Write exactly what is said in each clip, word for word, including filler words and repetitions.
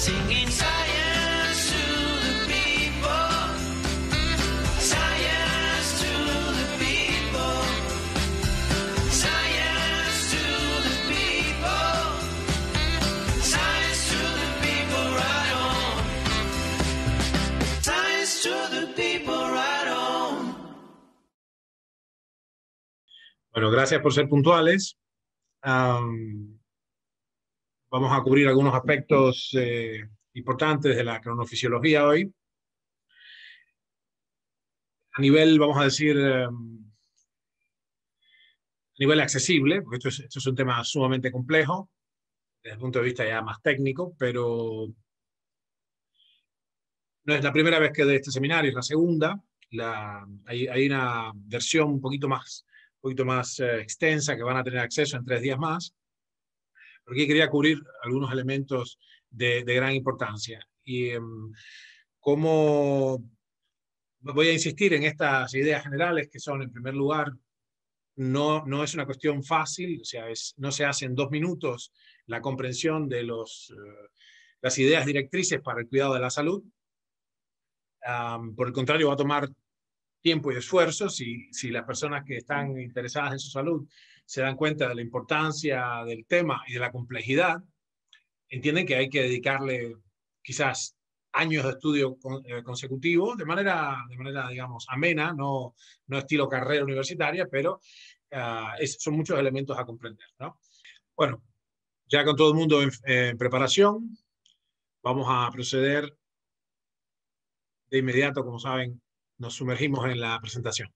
singing science to the people, science to the people, science to the people, science to the people, right on, science to the people, right on. Bueno, gracias por ser puntuales. Um, vamos a cubrir algunos aspectos eh, importantes de la cronofisiología hoy. A nivel, vamos a decir, um, a nivel accesible, porque esto es, esto es un tema sumamente complejo, desde el punto de vista ya más técnico, pero no es la primera vez que doy este seminario, es la segunda. La, hay, hay una versión un poquito más, un poquito más eh, extensa que van a tener acceso en tres días más, porque quería cubrir algunos elementos de, de gran importancia. Y um, cómo voy a insistir en estas ideas generales que son, en primer lugar, no, no es una cuestión fácil, o sea, es, no se hace en dos minutos la comprensión de los, uh, las ideas directrices para el cuidado de la salud. Um, por el contrario, va a tomar tiempo y esfuerzo si, si las personas que están interesadas en su salud se dan cuenta de la importancia del tema y de la complejidad, entienden que hay que dedicarle quizás años de estudio con, eh, consecutivos de manera, de manera, digamos, amena, no, no estilo carrera universitaria, pero uh, es, son muchos elementos a comprender, ¿no? Bueno, ya con todo el mundo en, en preparación, vamos a proceder de inmediato, como saben, nos sumergimos en la presentación.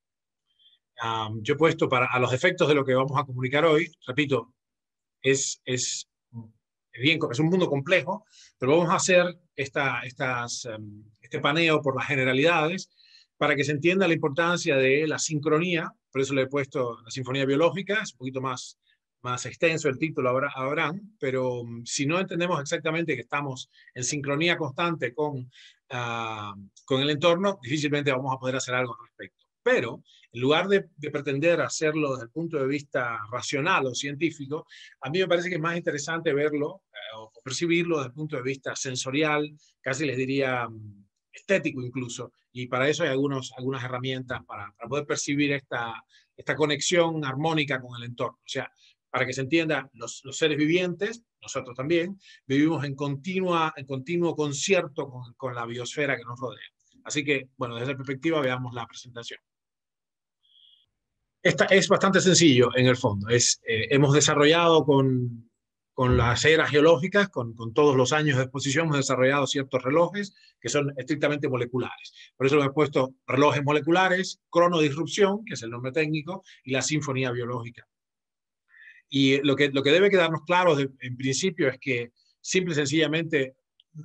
Um, yo he puesto para a los efectos de lo que vamos a comunicar hoy, repito, es, es, bien, es un mundo complejo, pero vamos a hacer esta, estas, um, este paneo por las generalidades para que se entienda la importancia de la sincronía. Por eso le he puesto la sinfonía biológica, es un poquito más, más extenso el título ahora, ahora, pero um, si no entendemos exactamente que estamos en sincronía constante con, uh, con el entorno, difícilmente vamos a poder hacer algo al respecto. Pero en lugar de, de pretender hacerlo desde el punto de vista racional o científico, a mí me parece que es más interesante verlo eh, o percibirlo desde el punto de vista sensorial, casi les diría um, estético incluso, y para eso hay algunos, algunas herramientas para, para poder percibir esta, esta conexión armónica con el entorno. O sea, para que se entienda, los, los seres vivientes, nosotros también, vivimos en, continua, en continuo concierto con, con la biosfera que nos rodea. Así que, bueno, desde esa perspectiva veamos la presentación. Esta es bastante sencillo en el fondo. Es, eh, hemos desarrollado con, con las eras geológicas, con, con todos los años de exposición, hemos desarrollado ciertos relojes que son estrictamente moleculares. Por eso lo he puesto relojes moleculares, cronodisrupción, que es el nombre técnico, y la sinfonía biológica. Y lo que, lo que debe quedarnos claro de, en principio es que simple y sencillamente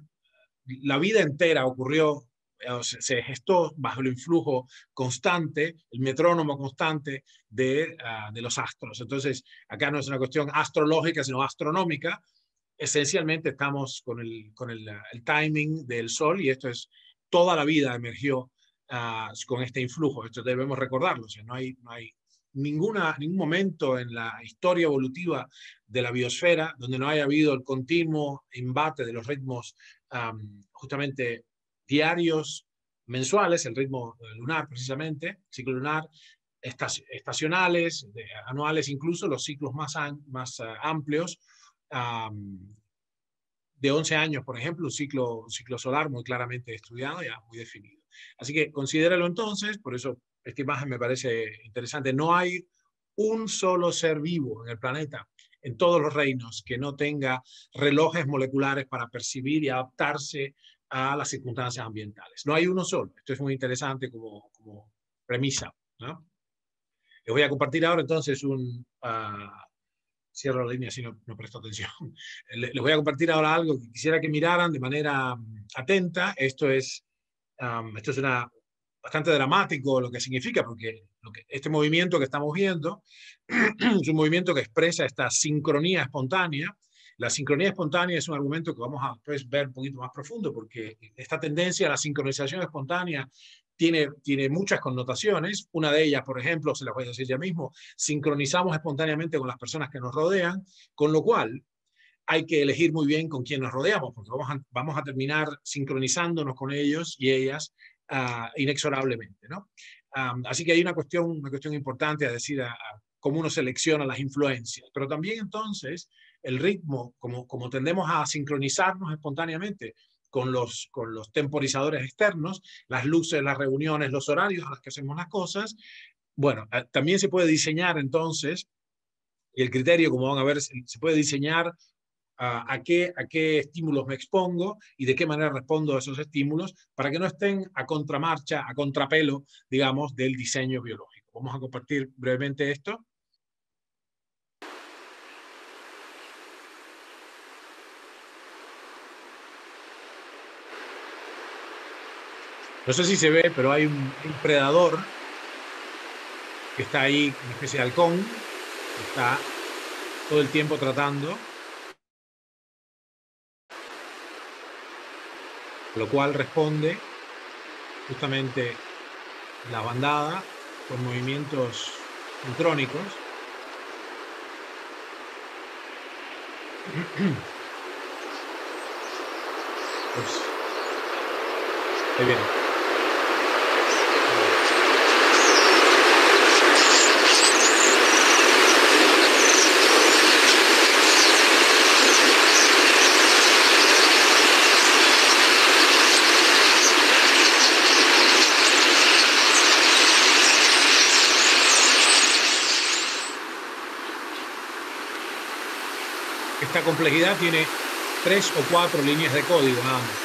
la vida entera ocurrió, se gestó bajo el influjo constante, el metrónomo constante de, uh, de los astros. Entonces, acá no es una cuestión astrológica, sino astronómica. Esencialmente estamos con el, con el, el timing del Sol, y esto es, toda la vida emergió uh, con este influjo. Esto debemos recordarlo. O sea, no hay, no hay ninguna, ningún momento en la historia evolutiva de la biosfera donde no haya habido el continuo embate de los ritmos um, justamente diarios, mensuales, el ritmo lunar precisamente, ciclo lunar, estacionales, de, anuales, incluso los ciclos más, an, más uh, amplios, um, de once años, por ejemplo, un ciclo, un ciclo solar muy claramente estudiado, ya muy definido. Así que considéralo entonces, por eso esta imagen me parece interesante. No hay un solo ser vivo en el planeta, en todos los reinos, que no tenga relojes moleculares para percibir y adaptarse a las circunstancias ambientales. No hay uno solo. Esto es muy interesante como, como premisa, ¿no? Les voy a compartir ahora entonces un... Uh, cierro la línea si no, no presto atención. Les voy a compartir ahora algo que quisiera que miraran de manera atenta. Esto es, um, esto es una, bastante dramático lo que significa, porque lo que, este movimiento que estamos viendo es un movimiento que expresa esta sincronía espontánea. La sincronía espontánea es un argumento que vamos a pues, ver un poquito más profundo, porque esta tendencia a la sincronización espontánea tiene, tiene muchas connotaciones. Una de ellas, por ejemplo, se las voy a decir ya mismo, sincronizamos espontáneamente con las personas que nos rodean, con lo cual hay que elegir muy bien con quién nos rodeamos, porque vamos a, vamos a terminar sincronizándonos con ellos y ellas uh, inexorablemente, ¿no? Um, así que hay una cuestión, una cuestión importante a decir a, a cómo uno selecciona las influencias, pero también entonces el ritmo, como, como tendemos a sincronizarnos espontáneamente con los, con los temporizadores externos, las luces, las reuniones, los horarios a los que hacemos las cosas, bueno, eh, también se puede diseñar entonces, y el criterio, como van a ver, se, se puede diseñar a, a, qué, a qué estímulos me expongo y de qué manera respondo a esos estímulos para que no estén a contramarcha, a contrapelo, digamos, del diseño biológico. Vamos a compartir brevemente esto. No sé si se ve, pero hay un, un predador que está ahí, una especie de halcón, que está todo el tiempo tratando, lo cual responde justamente la bandada con movimientos sincrónicos. Ups. Ahí viene. Esta complejidad tiene tres o cuatro líneas de código nada más.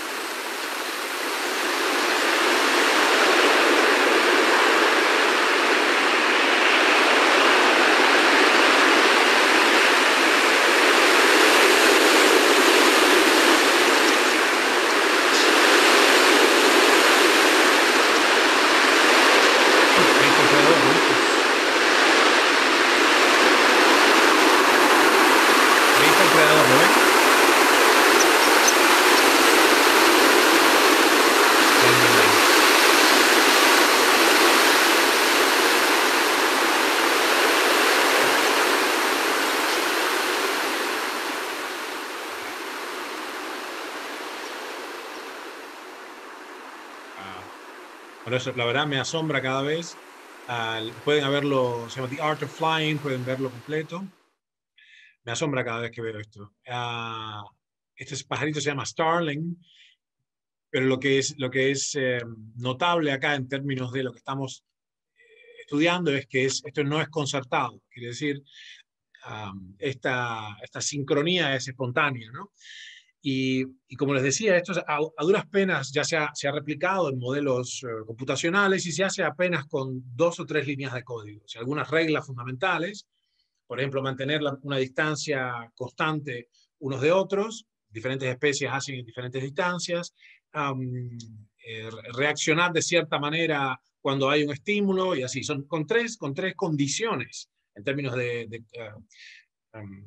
Bueno, eso, la verdad me asombra cada vez. Uh, pueden verlo, se llama The Art of Flying, pueden verlo completo. Me asombra cada vez que veo esto. Uh, este pajarito se llama Starling, pero lo que es, lo que es eh, notable acá en términos de lo que estamos eh, estudiando es que es, esto no es concertado. Quiere decir, um, esta, esta sincronía es espontánea, ¿no? Y, y como les decía, esto a, a duras penas ya se ha, se ha replicado en modelos uh, computacionales y se hace apenas con dos o tres líneas de código. O sea, algunas reglas fundamentales, por ejemplo, mantener la, una distancia constante unos de otros, diferentes especies hacen en diferentes distancias, um, eh, reaccionar de cierta manera cuando hay un estímulo y así. Son con tres, con tres condiciones en términos de, de, uh, um,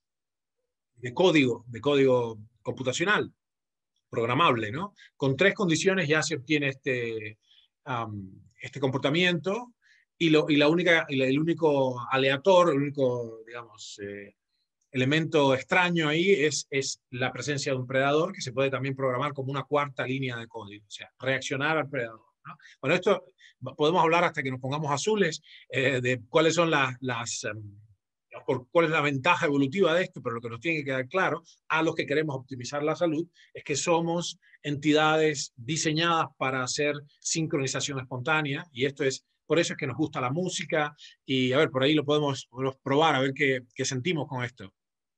de código, de código computacional, programable, ¿no? Con tres condiciones ya se obtiene este, um, este comportamiento y, lo, y, la única, y el único aleator, el único, digamos, eh, elemento extraño ahí es, es la presencia de un predador que se puede también programar como una cuarta línea de código, o sea, reaccionar al predador, ¿no? Bueno, esto podemos hablar hasta que nos pongamos azules eh, de cuáles son las, las um, por cuál es la ventaja evolutiva de esto, pero lo que nos tiene que quedar claro a los que queremos optimizar la salud es que somos entidades diseñadas para hacer sincronización espontánea y esto es, por eso es que nos gusta la música y a ver, por ahí lo podemos, podemos probar a ver qué, qué sentimos con esto.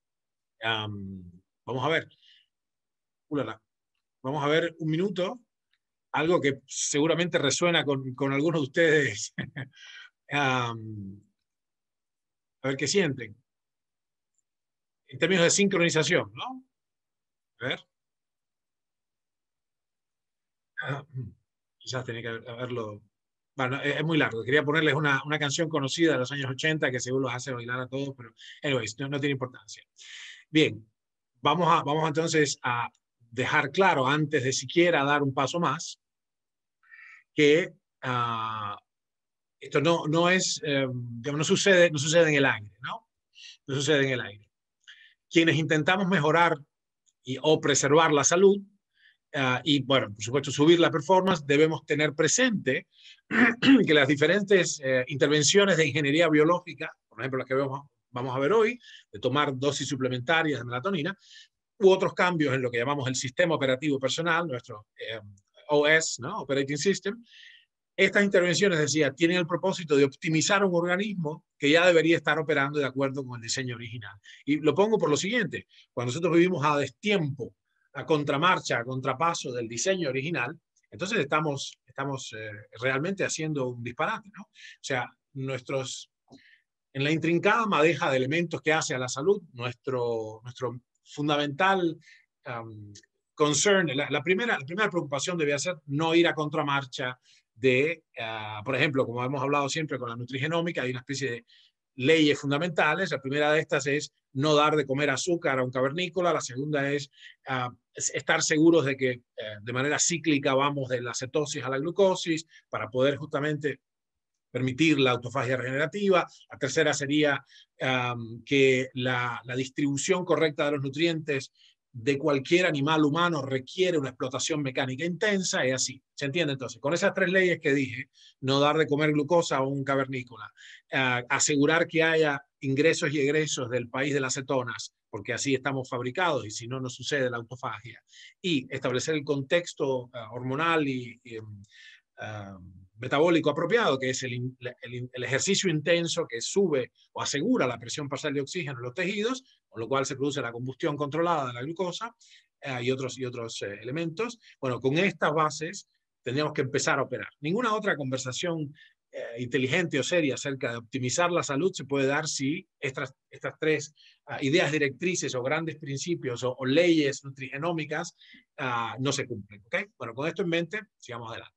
Um, vamos a ver. Ulala. Vamos a ver un minuto, algo que seguramente resuena con, con algunos de ustedes. um, a ver qué sienten. En términos de sincronización, ¿no? A ver. Ah, quizás tenía que haberlo. Bueno, es muy largo. Quería ponerles una, una canción conocida de los años ochenta que seguro los hace bailar a todos, pero, anyways, no, no tiene importancia. Bien, vamos, a, vamos entonces a dejar claro, antes de siquiera dar un paso más, que uh, esto no, no es, eh, digamos, no sucede, no sucede en el aire, ¿no? No sucede en el aire. quienes intentamos mejorar y, o preservar la salud, uh, y, bueno, por supuesto, subir la performance, debemos tener presente que las diferentes eh, intervenciones de ingeniería biológica, por ejemplo, las que vemos, vamos a ver hoy, de tomar dosis suplementarias de melatonina, u otros cambios en lo que llamamos el sistema operativo personal, nuestro eh, O S, ¿no? Operating System. Estas intervenciones, decía, tienen el propósito de optimizar un organismo que ya debería estar operando de acuerdo con el diseño original. Y lo pongo por lo siguiente: cuando nosotros vivimos a destiempo, a contramarcha, a contrapaso del diseño original, entonces estamos, estamos eh, realmente haciendo un disparate, ¿no? O sea, nuestros, en la intrincada madeja de elementos que hace a la salud, nuestro, nuestro fundamental um, concern, la, la, primera, la primera preocupación debe ser no ir a contramarcha de, uh, por ejemplo, como hemos hablado siempre con la nutrigenómica, hay una especie de leyes fundamentales. La primera de estas es no dar de comer azúcar a un cavernícola. La segunda es uh, estar seguros de que uh, de manera cíclica vamos de la cetosis a la glucosis para poder justamente permitir la autofagia regenerativa. La tercera sería um, que la, la distribución correcta de los nutrientes de cualquier animal humano requiere una explotación mecánica intensa, y así. ¿Se entiende? Entonces, con esas tres leyes que dije, no dar de comer glucosa a un cavernícola, uh, asegurar que haya ingresos y egresos del país de las cetonas, porque así estamos fabricados y si no, no sucede la autofagia, y establecer el contexto uh, hormonal y, y um, uh, metabólico apropiado, que es el, el, el ejercicio intenso que sube o asegura la presión parcial de oxígeno en los tejidos, con lo cual se produce la combustión controlada de la glucosa eh, y otros, y otros eh, elementos. Bueno, con estas bases tendríamos que empezar a operar. Ninguna otra conversación eh, inteligente o seria acerca de optimizar la salud se puede dar si estas, estas tres uh, ideas directrices o grandes principios o, o leyes nutrigenómicas uh, no se cumplen. ¿Okay? Bueno, con esto en mente, sigamos adelante.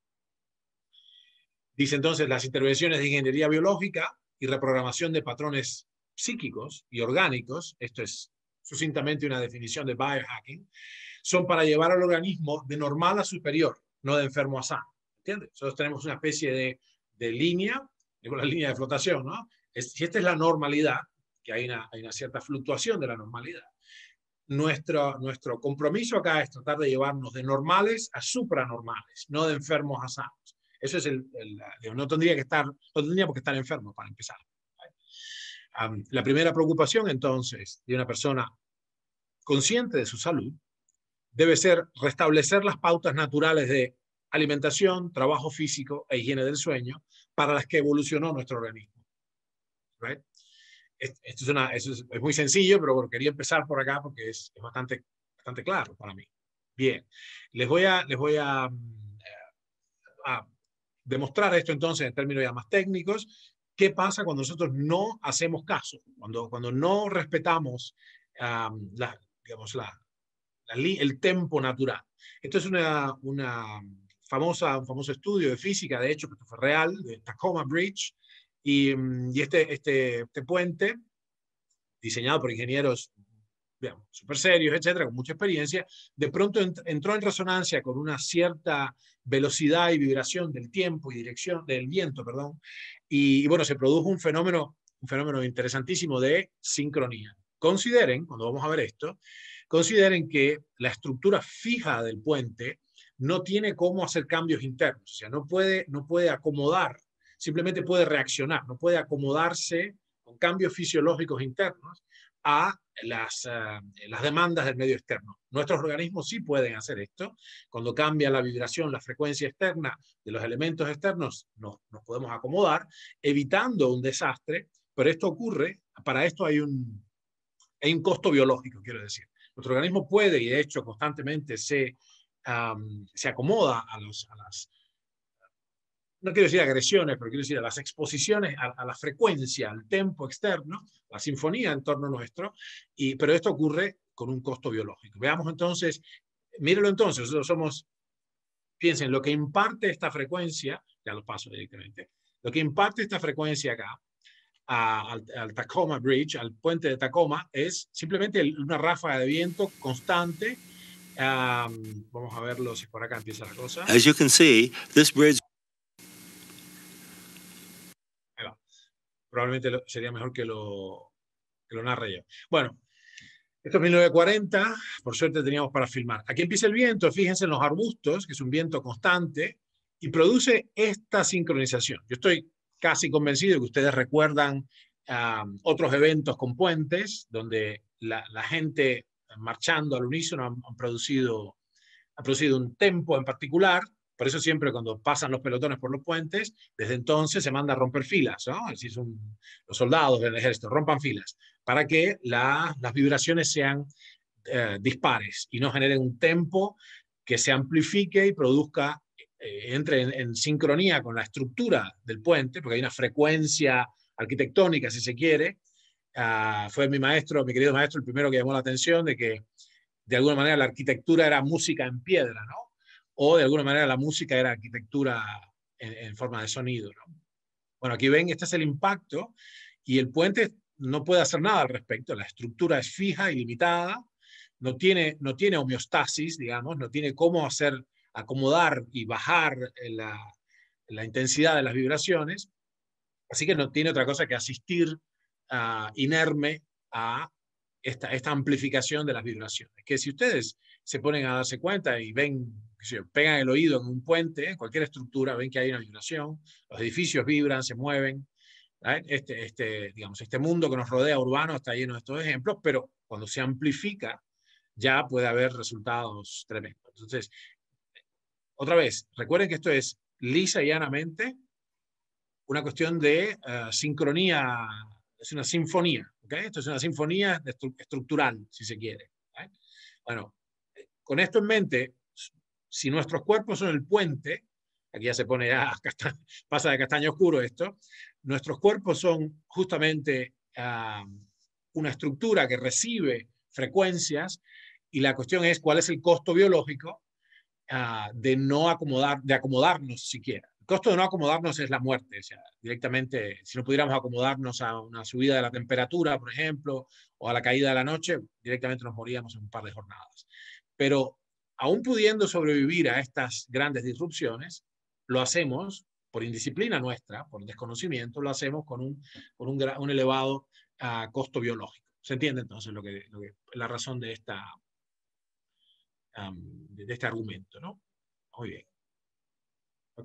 Dice entonces, las intervenciones de ingeniería biológica y reprogramación de patrones psíquicos y orgánicos, esto es sucintamente una definición de biohacking, son para llevar al organismo de normal a superior, no de enfermo a sano. ¿Entiendes? Nosotros tenemos una especie de, de línea, digo la línea de flotación, ¿no? Es, si esta es la normalidad, que hay una, hay una cierta fluctuación de la normalidad, nuestro, nuestro compromiso acá es tratar de llevarnos de normales a supranormales, no de enfermos a sanos. Eso es el, el, no tendría que estar, no tendríamos que estar enfermos para empezar. Um, la primera preocupación, entonces, de una persona consciente de su salud debe ser restablecer las pautas naturales de alimentación, trabajo físico e higiene del sueño para las que evolucionó nuestro organismo. Right? Esto es, una, esto es, es muy sencillo, pero bueno, quería empezar por acá porque es, es bastante, bastante claro para mí. Bien, les voy a, les voy a, a demostrar esto entonces en términos ya más técnicos. ¿Qué pasa cuando nosotros no hacemos caso? Cuando, cuando no respetamos um, la, digamos, la, la, el tempo natural. Esto es una, una famosa, un famoso estudio de física, de hecho, que fue real, de Tacoma Bridge, y, y este, este, este puente, diseñado por ingenieros digamos, súper serios, etcétera, con mucha experiencia, de pronto ent entró en resonancia con una cierta velocidad y vibración del tiempo y dirección del viento, perdón, y, y bueno, se produjo un fenómeno, un fenómeno interesantísimo de sincronía. Consideren, cuando vamos a ver esto, consideren que la estructura fija del puente no tiene cómo hacer cambios internos, o sea, no puede, no puede acomodar, simplemente puede reaccionar, no puede acomodarse con cambios fisiológicos internos a las, uh, las demandas del medio externo. Nuestros organismos sí pueden hacer esto. Cuando cambia la vibración, la frecuencia externa de los elementos externos, nos, nos podemos acomodar, evitando un desastre, pero esto ocurre, para esto hay un, hay un costo biológico, quiero decir. Nuestro organismo puede, y de hecho constantemente se, um, se acomoda a, los, a las, no quiero decir agresiones, pero quiero decir a las exposiciones, a, a la frecuencia, al tempo externo, la sinfonía en torno nuestro, y, pero esto ocurre con un costo biológico. Veamos entonces, mírenlo entonces, nosotros somos, piensen, lo que imparte esta frecuencia, ya lo paso directamente, lo que imparte esta frecuencia acá, a, al, al Tacoma Bridge, al puente de Tacoma, es simplemente el, una ráfaga de viento constante. Um, vamos a verlo si por acá empieza la cosa. As you can see, this bridge probablemente sería mejor que lo, que lo narre yo. Bueno, Esto es mil novecientos cuarenta, por suerte teníamos para filmar. Aquí empieza el viento, fíjense en los arbustos, que es un viento constante, y produce esta sincronización. Yo estoy casi convencido de que ustedes recuerdan um, otros eventos con puentes, donde la, la gente marchando al unísono han, han producido, ha producido un tempo en particular. Por eso siempre cuando pasan los pelotones por los puentes, desde entonces se manda a romper filas, ¿no? Es decir, son los soldados del ejército, rompan filas, para que la, las vibraciones sean eh, dispares y no generen un tempo que se amplifique y produzca, eh, entre en, en sincronía con la estructura del puente, porque hay una frecuencia arquitectónica, si se quiere. Uh, fue mi maestro, mi querido maestro, el primero que llamó la atención de que de alguna manera la arquitectura era música en piedra, ¿no? O de alguna manera la música era arquitectura en, en forma de sonido, ¿no? Bueno, aquí ven, este es el impacto y el puente no puede hacer nada al respecto. La estructura es fija y limitada, no tiene, no tiene homeostasis, digamos, no tiene cómo hacer, acomodar y bajar la, la intensidad de las vibraciones, así que no tiene otra cosa que asistir uh, inerme a esta, esta amplificación de las vibraciones. Que si ustedes se ponen a darse cuenta y ven, pegan el oído en un puente, en cualquier estructura, ven que hay una vibración, los edificios vibran, se mueven. Este, este, digamos, este mundo que nos rodea urbano está lleno de estos ejemplos, pero cuando se amplifica ya puede haber resultados tremendos. Entonces, otra vez, recuerden que esto es lisa y llanamente una cuestión de uh, sincronía, es una sinfonía, ¿okay? Esto es una sinfonía estru estructural, si se quiere. ¿Okay? Bueno, con esto en mente, si nuestros cuerpos son el puente, aquí ya se pone ya, pasa de castaño oscuro esto, nuestros cuerpos son justamente uh, una estructura que recibe frecuencias y la cuestión es cuál es el costo biológico uh, de no acomodar, de acomodarnos siquiera. El costo de no acomodarnos es la muerte, o sea, directamente, si no pudiéramos acomodarnos a una subida de la temperatura, por ejemplo, o a la caída de la noche, directamente nos moríamos en un par de jornadas. Pero aún pudiendo sobrevivir a estas grandes disrupciones, lo hacemos por indisciplina nuestra, por desconocimiento, lo hacemos con un, con un, un elevado uh, costo biológico. ¿Se entiende entonces lo que, lo que, la razón de, esta, um, de, de este argumento, ¿no? Muy bien. Ok.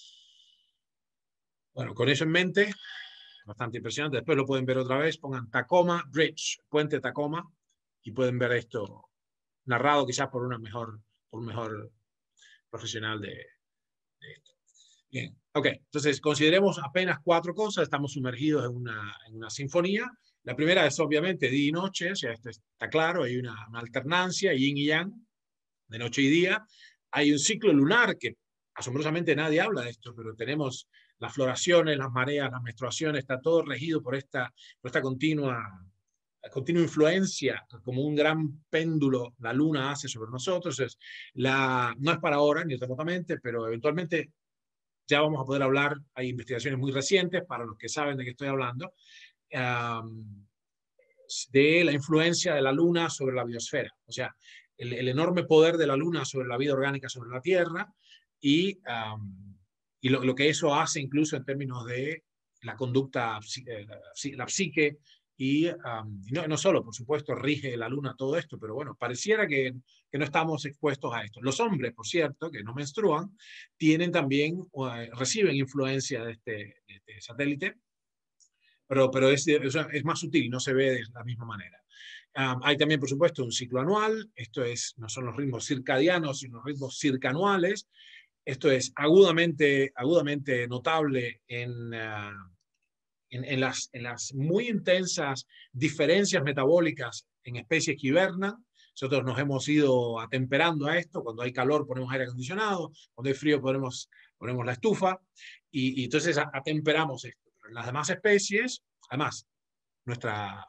Bueno, con eso en mente, bastante impresionante. Después lo pueden ver otra vez. Pongan Tacoma Bridge, puente Tacoma, y pueden ver esto narrado quizás por una mejor, por un mejor profesional de, de esto. Bien, ok. Entonces, consideremos apenas cuatro cosas. Estamos sumergidos en una, en una sinfonía. La primera es obviamente día y noche, o sea, esto está claro, hay una, una alternancia, yin y yang, de noche y día. Hay un ciclo lunar que asombrosamente nadie habla de esto, pero tenemos las floraciones, las mareas, las menstruaciones, está todo regido por esta, por esta continua, continua influencia, como un gran péndulo la luna hace sobre nosotros. Es la, no es para ahora, ni remotamente, pero eventualmente ya vamos a poder hablar, hay investigaciones muy recientes, para los que saben de qué estoy hablando, um, de la influencia de la luna sobre la biosfera. O sea, el, el enorme poder de la luna sobre la vida orgánica sobre la Tierra, y, um, y lo, lo que eso hace incluso en términos de la conducta, la, la psique, y, um, y no, no solo, por supuesto, rige la luna todo esto, pero bueno, pareciera que, que no estamos expuestos a esto. Los hombres, por cierto, que no menstruan, tienen también, uh, reciben influencia de este, de este satélite, pero, pero es, es, es más sutil, no se ve de la misma manera. Um, hay también, por supuesto, un ciclo anual. Esto es, no son los ritmos circadianos, sino los ritmos circanuales. Esto es agudamente, agudamente notable en, uh, en, en, las, en las muy intensas diferencias metabólicas en especies que hibernan. Nosotros nos hemos ido atemperando a esto. Cuando hay calor ponemos aire acondicionado, cuando hay frío ponemos, ponemos la estufa, y, y entonces atemperamos esto. Pero en las demás especies, además, nuestra,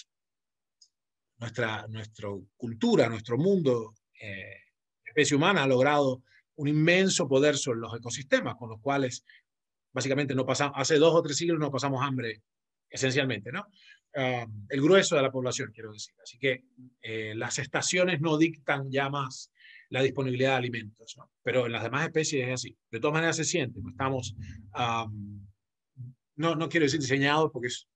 nuestra, nuestra cultura, nuestro mundo, eh, especie humana ha logrado un inmenso poder sobre los ecosistemas, con los cuales básicamente no pasamos, hace dos o tres siglos no pasamos hambre, esencialmente, ¿no? Uh, el grueso de la población, quiero decir. Así que eh, las estaciones no dictan ya más la disponibilidad de alimentos, ¿no? Pero en las demás especies es así. De todas maneras se siente, estamos, um, no, no quiero decir diseñados, porque es,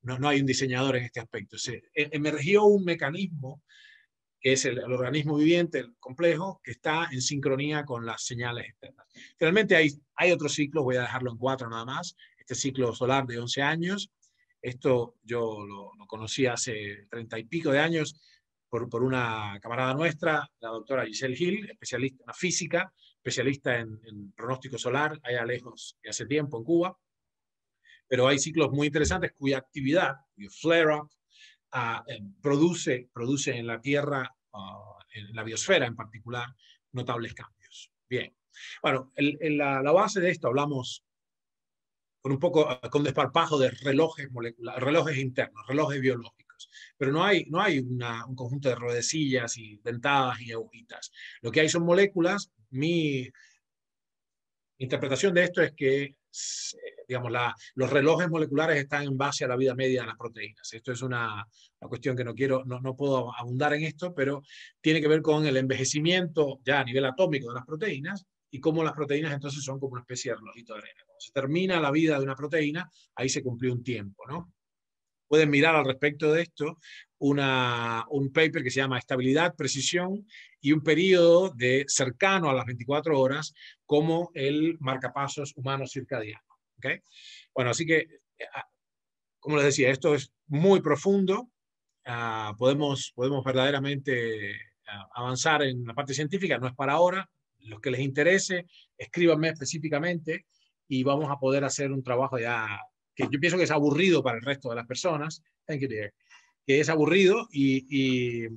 no, no hay un diseñador en este aspecto. Se emergió un mecanismo que es el, el organismo viviente, el complejo, que está en sincronía con las señales externas. Finalmente hay, hay otros ciclos, voy a dejarlo en cuatro nada más. Este ciclo solar de once años, esto yo lo, lo conocí hace treinta y pico de años por, por una camarada nuestra, la doctora Giselle Hill, especialista en la física, especialista en, en pronóstico solar, allá lejos de hace tiempo en Cuba. Pero hay ciclos muy interesantes cuya actividad, cuyo flare-up, Uh, eh, produce, produce en la Tierra, uh, en la biosfera en particular, notables cambios. Bien. Bueno, en, en la, la base de esto hablamos con un poco, uh, con desparpajo de relojes moleculares, relojes internos, relojes biológicos. Pero no hay, no hay una, un conjunto de ruedecillas y dentadas y agujitas. Lo que hay son moléculas. Mi interpretación de esto es que digamos, la, los relojes moleculares están en base a la vida media de las proteínas. Esto es una, una cuestión que no quiero, no, no puedo abundar en esto, pero tiene que ver con el envejecimiento ya a nivel atómico de las proteínas y cómo las proteínas entonces son como una especie de relojito de arena. Cuando se termina la vida de una proteína, ahí se cumplió un tiempo, ¿no? Pueden mirar al respecto de esto una, un paper que se llama Estabilidad, Precisión y un periodo de cercano a las veinticuatro horas como el marcapasos humano circadiano. ¿Okay? Bueno, así que, como les decía, esto es muy profundo. Uh, podemos, podemos verdaderamente uh, avanzar en la parte científica, no es para ahora. Los que les interese, escríbanme específicamente y vamos a poder hacer un trabajo ya que yo pienso que es aburrido para el resto de las personas. Thank you, dear. Que es aburrido y, y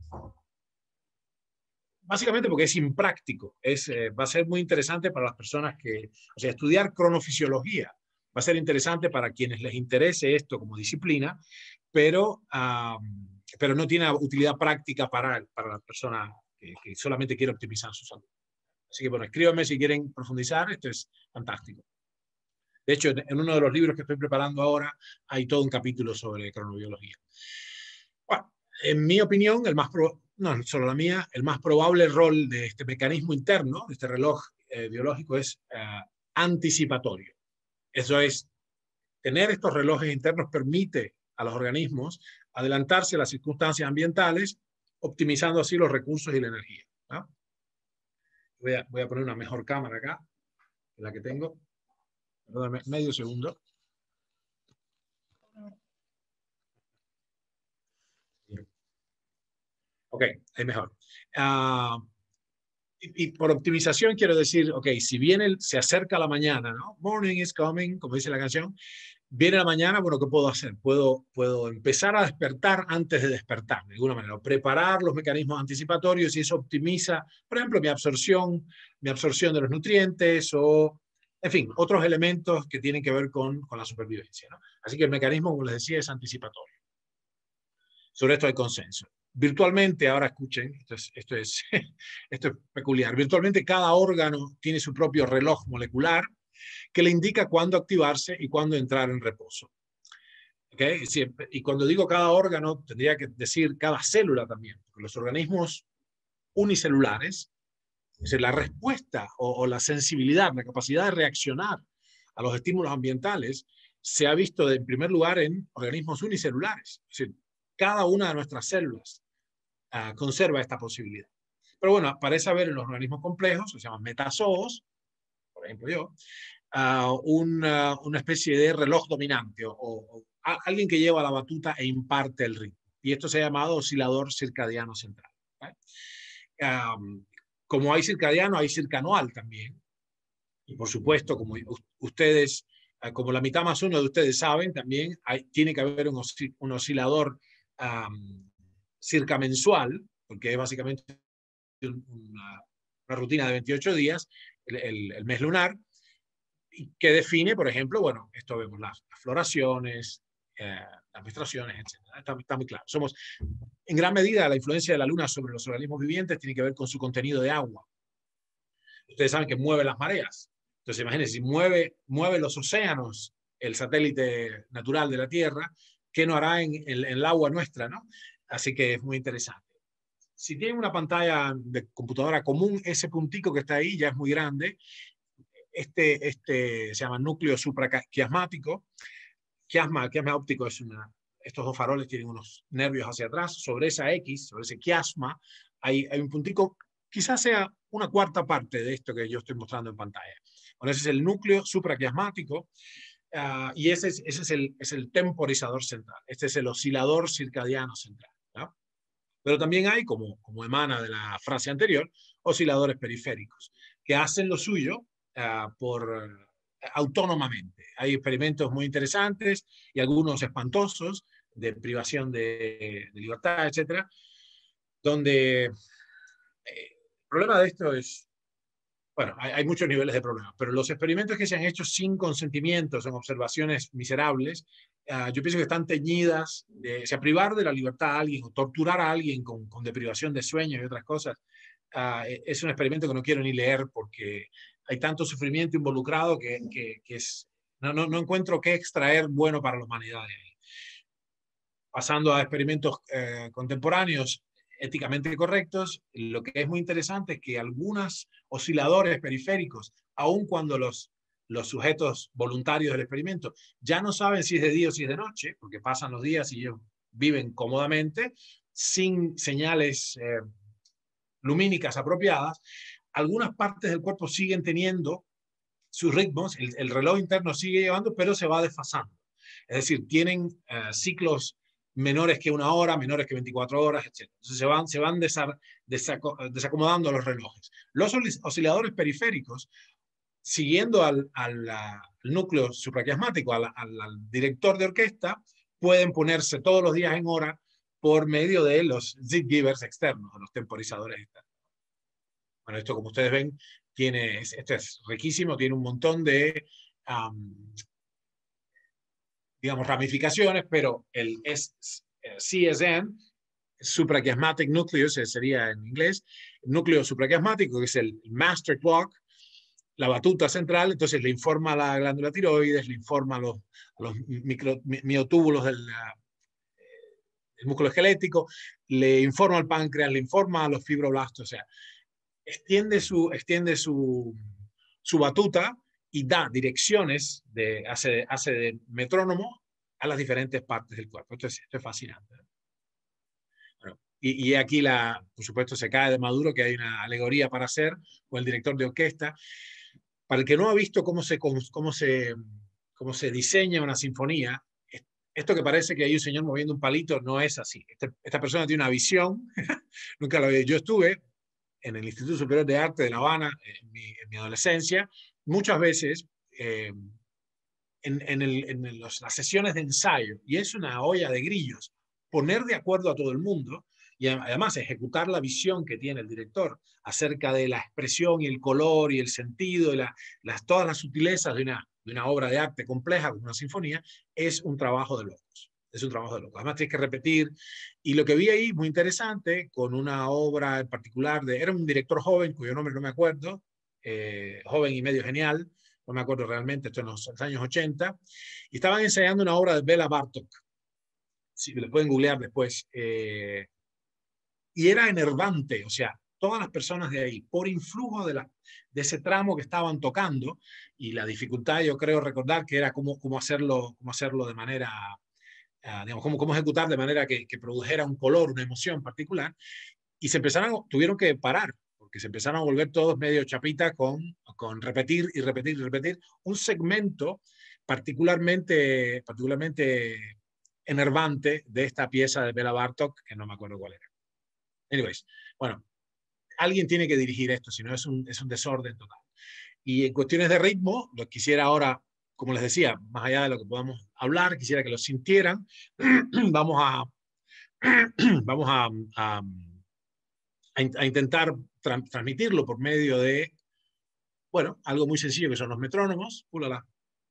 básicamente porque es impráctico. Es, eh, va a ser muy interesante para las personas que, o sea, estudiar cronofisiología va a ser interesante para quienes les interese esto como disciplina, pero, um, pero no tiene utilidad práctica para, para la persona que, que solamente quiere optimizar su salud. Así que bueno, escríbanme si quieren profundizar, esto es fantástico. De hecho, en uno de los libros que estoy preparando ahora hay todo un capítulo sobre cronobiología. Bueno, en mi opinión, el más pro, no solo la mía, el más probable rol de este mecanismo interno, de este reloj eh, biológico, es eh, anticipatorio. Eso es, tener estos relojes internos permite a los organismos adelantarse a las circunstancias ambientales, optimizando así los recursos y la energía, ¿no? Voy a, voy a poner una mejor cámara acá, que la que tengo. Perdóname, medio segundo. Ok, es mejor. Uh, y, y por optimización quiero decir, ok, si viene, se acerca la mañana, ¿no? Morning is coming, como dice la canción. Viene la mañana, bueno, ¿qué puedo hacer? Puedo, puedo empezar a despertar antes de despertar, de alguna manera, preparar los mecanismos anticipatorios y eso optimiza, por ejemplo, mi absorción, mi absorción de los nutrientes o, en fin, otros elementos que tienen que ver con, con la supervivencia, ¿no? Así que el mecanismo, como les decía, es anticipatorio. Sobre esto hay consenso. Virtualmente, ahora escuchen, esto es, esto es, esto es peculiar, virtualmente cada órgano tiene su propio reloj molecular que le indica cuándo activarse y cuándo entrar en reposo. ¿Okay? Y cuando digo cada órgano, tendría que decir cada célula también, porque los organismos unicelulares, es decir, la respuesta o, o la sensibilidad, la capacidad de reaccionar a los estímulos ambientales, se ha visto de, en primer lugar en organismos unicelulares. Es decir, cada una de nuestras células uh, conserva esta posibilidad. Pero bueno, parece haber en los organismos complejos, que se llaman metazoos, por ejemplo yo, uh, una, una especie de reloj dominante o, o a, alguien que lleva la batuta e imparte el ritmo. Y esto se ha llamado oscilador circadiano central. ¿Right? Um, como hay circadiano, hay circanual también. Y por supuesto, como ustedes, uh, como la mitad más uno de ustedes saben, también hay, tiene que haber un, oscil un oscilador um, circamensual, porque es básicamente una, una rutina de veintiocho días, el, el, el mes lunar, que define, por ejemplo, bueno, esto vemos las, las floraciones, eh, las menstruaciones, etcétera. Está, está muy claro. Somos, en gran medida, la influencia de la Luna sobre los organismos vivientes tiene que ver con su contenido de agua. Ustedes saben que mueve las mareas. Entonces, imagínense, si mueve, mueve los océanos, el satélite natural de la Tierra, ¿qué no hará en, en, en el agua nuestra, ¿no? Así que es muy interesante. Si tienen una pantalla de computadora común, ese puntico que está ahí ya es muy grande. Este, este se llama núcleo supraquiasmático, quiasma, el quiasma óptico es una, estos dos faroles tienen unos nervios hacia atrás, sobre esa X, sobre ese quiasma, hay, hay un puntico, quizás sea una cuarta parte de esto que yo estoy mostrando en pantalla. Bueno, ese es el núcleo supraquiasmático, uh, y ese, es, ese es, el, es el temporizador central, este es el oscilador circadiano central, ¿no? Pero también hay, como, como emana de la frase anterior, osciladores periféricos, que hacen lo suyo uh, por, uh, autónomamente. Hay experimentos muy interesantes y algunos espantosos de privación de, de libertad, etcétera, donde eh, el problema de esto es, bueno, hay, hay muchos niveles de problemas, pero los experimentos que se han hecho sin consentimiento son observaciones miserables. Uh, yo pienso que están teñidas, de, o sea, privar de la libertad a alguien o torturar a alguien con, con deprivación de sueño y otras cosas, uh, es un experimento que no quiero ni leer porque hay tanto sufrimiento involucrado que, que, que es, no, no, no encuentro qué extraer bueno para la humanidad de ahí. Pasando a experimentos eh, contemporáneos éticamente correctos, lo que es muy interesante es que algunos osciladores periféricos, aun cuando los, los sujetos voluntarios del experimento ya no saben si es de día o si es de noche, porque pasan los días y ellos viven cómodamente, sin señales eh, lumínicas apropiadas, algunas partes del cuerpo siguen teniendo sus ritmos, el, el reloj interno sigue llevando, pero se va desfasando. Es decir, tienen uh, ciclos menores que una hora, menores que veinticuatro horas, etcétera. Entonces se van, se van desa, desaco, desacomodando los relojes. Los osciladores periféricos, siguiendo al, al, al núcleo supraquiasmático, al, al, al director de orquesta, pueden ponerse todos los días en hora por medio de los Zeitgebers externos, los temporizadores externos. Bueno, esto, como ustedes ven, tiene, este es riquísimo, tiene un montón de, um, digamos, ramificaciones, pero el C S N, Suprachiasmatic Nucleus, sería en inglés, el núcleo suprachiasmático, que es el Master Clock, la batuta central, entonces le informa a la glándula tiroides, le informa a los, a los micro, miotúbulos del, del músculo esquelético, le informa al páncreas, le informa a los fibroblastos, o sea, extiende su, extiende su, su batuta y da direcciones, de, hace, hace de metrónomo a las diferentes partes del cuerpo. Esto es, esto es fascinante. Bueno, y, y aquí, la, por supuesto, se cae de maduro que hay una alegoría para hacer con el director de orquesta. Para el que no ha visto cómo se, cómo se, cómo se diseña una sinfonía, esto que parece que hay un señor moviendo un palito no es así. Este, esta persona tiene una visión. Nunca lo vi. Yo estuve en el Instituto Superior de Arte de La Habana en mi, en mi adolescencia, muchas veces eh, en, en, el, en los, las sesiones de ensayo, y es una olla de grillos, poner de acuerdo a todo el mundo y además ejecutar la visión que tiene el director acerca de la expresión y el color y el sentido y la, las, todas las sutilezas de una, de una obra de arte compleja como una sinfonía, es un trabajo de locos. Es un trabajo de loco. Además tienes que repetir. Y lo que vi ahí, muy interesante, con una obra en particular, de, era un director joven, cuyo nombre no me acuerdo, eh, joven y medio genial, no me acuerdo realmente, esto en los años ochenta, y estaban ensayando una obra de Bela Bartok. Si le pueden googlear después. Eh, y era enervante, o sea, todas las personas de ahí, por influjo de, la, de ese tramo que estaban tocando, y la dificultad, yo creo recordar que era cómo, cómo, hacerlo, cómo hacerlo de manera... Uh, digamos, cómo, cómo ejecutar de manera que, que produjera un color, una emoción particular, y se empezaron, tuvieron que parar, porque se empezaron a volver todos medio chapita con, con repetir y repetir y repetir un segmento particularmente, particularmente enervante de esta pieza de Bela Bartok, que no me acuerdo cuál era. Anyways, bueno, alguien tiene que dirigir esto, si no es un, es un desorden total. Y en cuestiones de ritmo, lo quisiera ahora, como les decía, más allá de lo que podamos hablar, quisiera que lo sintieran. Vamos a, vamos a, a, a intentar tra transmitirlo por medio de, bueno, algo muy sencillo que son los metrónomos. Ulala.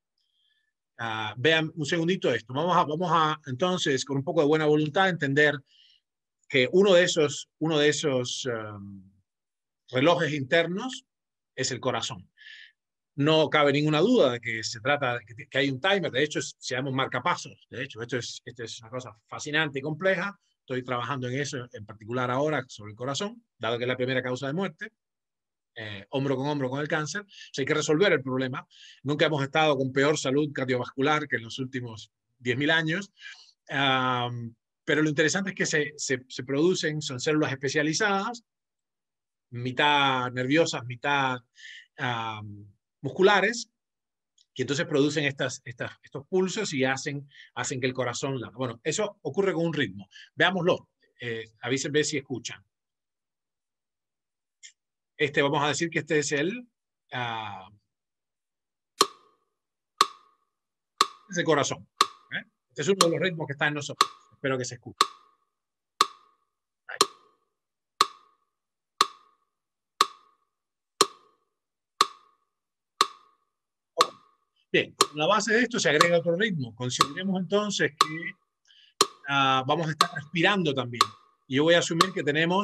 Uh, vean un segundito esto. Vamos a, vamos a, entonces, con un poco de buena voluntad, entender que uno de esos, uno de esos um, relojes internos es el corazón. No cabe ninguna duda de que se trata, que, que hay un timer. De hecho, se llama un marcapasos. De hecho, esto es, esto es una cosa fascinante y compleja. Estoy trabajando en eso, en particular ahora, sobre el corazón, dado que es la primera causa de muerte, eh, hombro con hombro con el cáncer. O sea, hay que resolver el problema. Nunca hemos estado con peor salud cardiovascular que en los últimos diez mil años. Um, pero lo interesante es que se, se, se producen, son células especializadas, mitad nerviosas, mitad um, musculares, que entonces producen estas, estas, estos pulsos y hacen, hacen que el corazón lata. Bueno, eso ocurre con un ritmo. Veámoslo. Eh, avísenme si escuchan. Este, vamos a decir que este es el, uh, es el corazón. ¿eh? Este es uno de los ritmos que está en nosotros. Espero que se escuche. Bien, con la base de esto se agrega otro ritmo. Consideremos entonces que uh, vamos a estar respirando también. Y yo voy a asumir que tenemos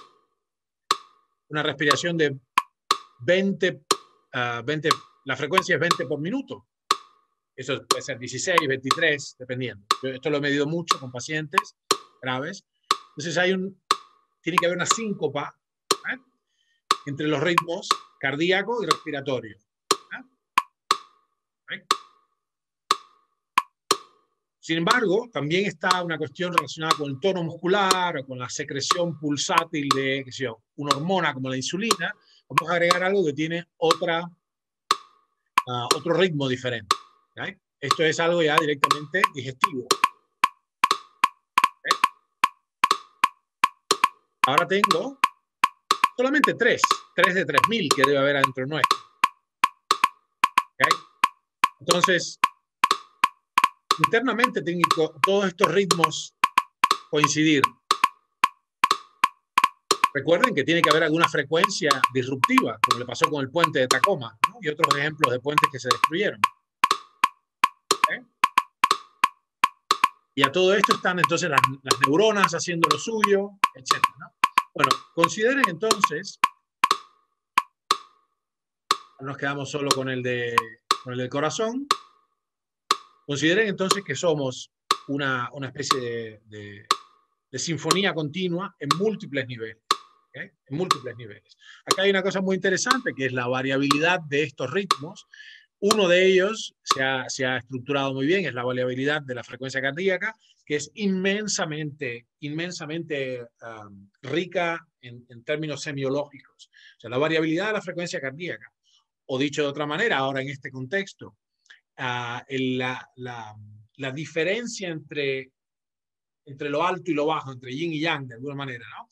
una respiración de veinte, uh, veinte, la frecuencia es veinte por minuto. Eso puede ser dieciséis, veintitrés, dependiendo. Yo esto lo he medido mucho con pacientes graves. Entonces hay un, tiene que haber una síncopa ¿eh? entre los ritmos cardíaco y respiratorio. ¿eh? ¿Eh? Sin embargo, también está una cuestión relacionada con el tono muscular o con la secreción pulsátil de qué sé yo, una hormona como la insulina. Vamos a agregar algo que tiene otra, uh, otro ritmo diferente. ¿eh? Esto es algo ya directamente digestivo. ¿eh? Ahora tengo solamente tres, tres de tres mil que debe haber adentro nuestro. ¿okay? Entonces, internamente tienen todos estos ritmos coincidir. Recuerden que tiene que haber alguna frecuencia disruptiva, como le pasó con el puente de Tacoma, ¿no? Y otros ejemplos de puentes que se destruyeron. ¿Okay? Y a todo esto están entonces las, las neuronas haciendo lo suyo, etcétera, ¿no? Bueno, consideren entonces, nos quedamos solo con el, de, con el del corazón, consideren entonces que somos una, una especie de, de, de sinfonía continua en múltiples niveles. ¿okay? En múltiples niveles. Acá hay una cosa muy interesante que es la variabilidad de estos ritmos. Uno de ellos se ha, se ha estructurado muy bien, es la variabilidad de la frecuencia cardíaca, que es inmensamente, inmensamente um, rica en, en términos semiológicos. O sea, la variabilidad de la frecuencia cardíaca, o dicho de otra manera, ahora en este contexto, uh, el, la, la, la diferencia entre, entre lo alto y lo bajo, entre yin y yang, de alguna manera, ¿no?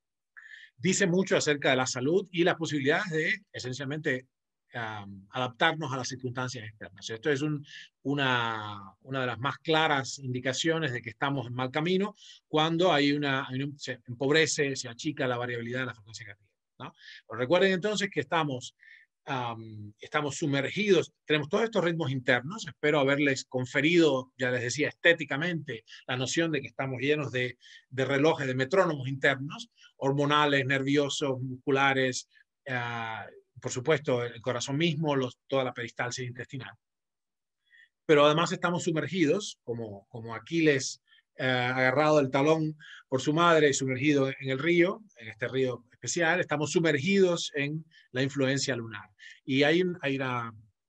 Dice mucho acerca de la salud y las posibilidades de, esencialmente, um, adaptarnos a las circunstancias externas. Esto es un, una, una de las más claras indicaciones de que estamos en mal camino cuando hay una, hay un, se empobrece, se achica la variabilidad de la frecuencia cardíaca. ¿no? Pero recuerden entonces que estamos, um, estamos sumergidos, tenemos todos estos ritmos internos, espero haberles conferido, ya les decía, estéticamente la noción de que estamos llenos de, de relojes, de metrónomos internos, hormonales, nerviosos, musculares, uh, por supuesto, el corazón mismo, los, toda la peristalsis intestinal. Pero además estamos sumergidos, como, como Aquiles uh, agarrado del talón por su madre y sumergido en el río, en este río especial, estamos sumergidos en la influencia lunar. Y hay, un, hay una,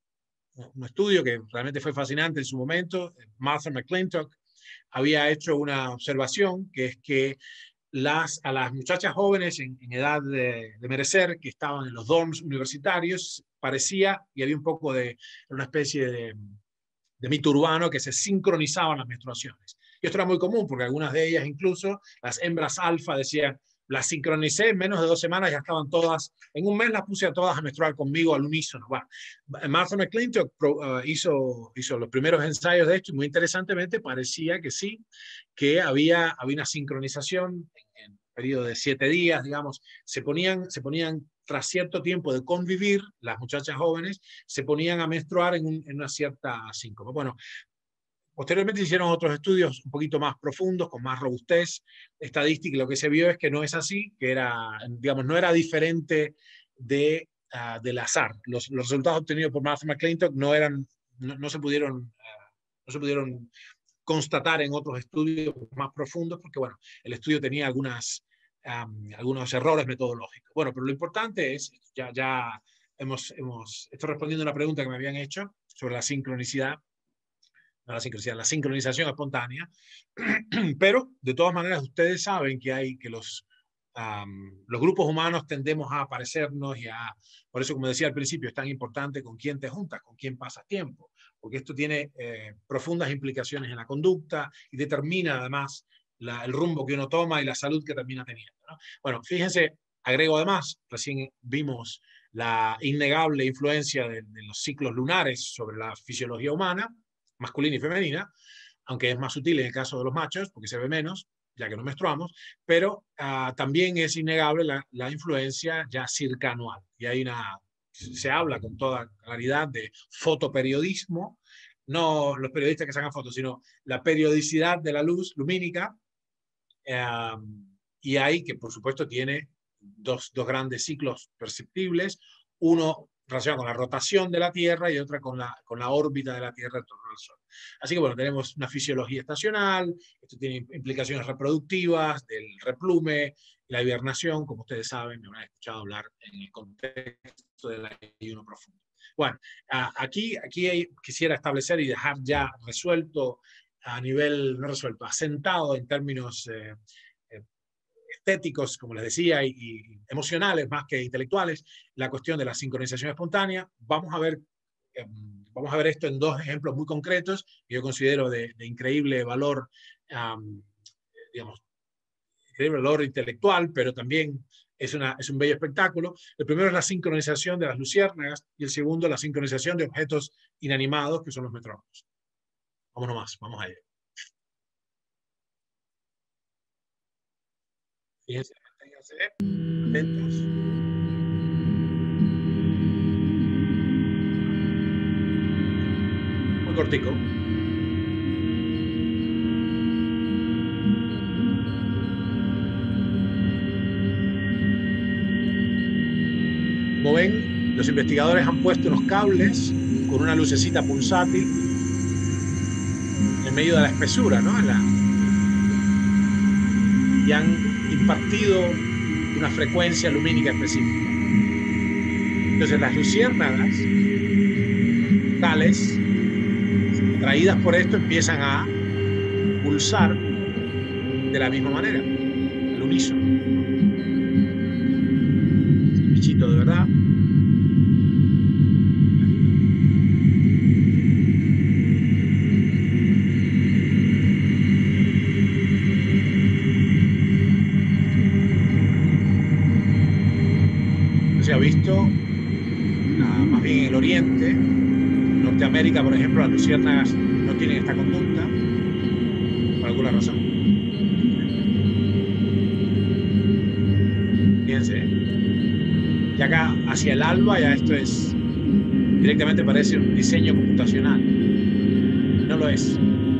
un estudio que realmente fue fascinante en su momento. Martha McClintock había hecho una observación, que es que Las, a las muchachas jóvenes en, en edad de, de merecer, que estaban en los dorms universitarios, parecía, y había un poco de una especie de, de mito urbano, que se sincronizaban las menstruaciones. Y esto era muy común, porque algunas de ellas, incluso las hembras alfa, decían, las sincronicé en menos de dos semanas, ya estaban todas, en un mes las puse a todas a menstruar conmigo al unísono. Bueno, Martha McClintock uh, hizo, hizo los primeros ensayos de esto, y muy interesantemente parecía que sí, que había, había una sincronización en un periodo de siete días, digamos, se ponían, se ponían tras cierto tiempo de convivir, las muchachas jóvenes se ponían a menstruar en, un, en una cierta síncopa. Bueno, posteriormente se hicieron otros estudios un poquito más profundos, con más robustez estadística, y lo que se vio es que no es así, que era, digamos, no era diferente de, uh, del azar. Los, los resultados obtenidos por Martha McClintock no, eran, no, no, se pudieron, uh, no se pudieron constatar en otros estudios más profundos, porque bueno, el estudio tenía algunas, um, algunos errores metodológicos. Bueno, pero lo importante es, ya, ya hemos, hemos, estoy respondiendo a una pregunta que me habían hecho sobre la sincronicidad. no la sincronización, la sincronización espontánea, pero de todas maneras ustedes saben que hay que los, um, los grupos humanos tendemos a aparecernos y a, por eso como decía al principio, es tan importante con quién te juntas, con quién pasas tiempo, porque esto tiene eh, profundas implicaciones en la conducta y determina además la, el rumbo que uno toma y la salud que termina teniendo, ¿no? Bueno, fíjense, agrego además, recién vimos la innegable influencia de, de los ciclos lunares sobre la fisiología humana, masculina y femenina, aunque es más sutil en el caso de los machos, porque se ve menos, ya que no menstruamos, pero uh, también es innegable la, la influencia ya circanual. Y hay una, se habla con toda claridad de fotoperiodismo, no los periodistas que sacan fotos, sino la periodicidad de la luz lumínica, uh, y hay que, por supuesto, tiene dos, dos grandes ciclos perceptibles, uno relacionado con la rotación de la Tierra y otra con la, con la órbita de la Tierra en torno al Sol. Así que bueno, tenemos una fisiología estacional, esto tiene implicaciones reproductivas del replume, la hibernación, como ustedes saben, me habrán escuchado hablar en el contexto del ayuno profundo. Bueno, aquí, aquí hay, quisiera establecer y dejar ya resuelto a nivel, no resuelto, asentado en términos eh, estéticos, como les decía, y, y emocionales más que intelectuales, la cuestión de la sincronización espontánea. Vamos a ver, eh, vamos a ver esto en dos ejemplos muy concretos que yo considero de, de increíble valor, um, digamos, increíble valor intelectual, pero también es, una, es un bello espectáculo. El primero es la sincronización de las luciérnagas y el segundo la sincronización de objetos inanimados, que son los metrónomos. Vamos nomás, vamos allá. Fíjense, manténganse atentos. Muy cortico. Como ven, los investigadores han puesto unos cables con una lucecita pulsátil en medio de la espesura, ¿no? En la... y han impartido una frecuencia lumínica específica. Entonces las luciérnagas tales, atraídas por esto, empiezan a pulsar de la misma manera, al unísono. El bichito de verdad. Se ha visto uh, más bien en el oriente, en Norteamérica, por ejemplo, las luciérnagas no tienen esta conducta por alguna razón. Fíjense, y acá hacia el alba ya esto es directamente parece un diseño computacional, no lo es.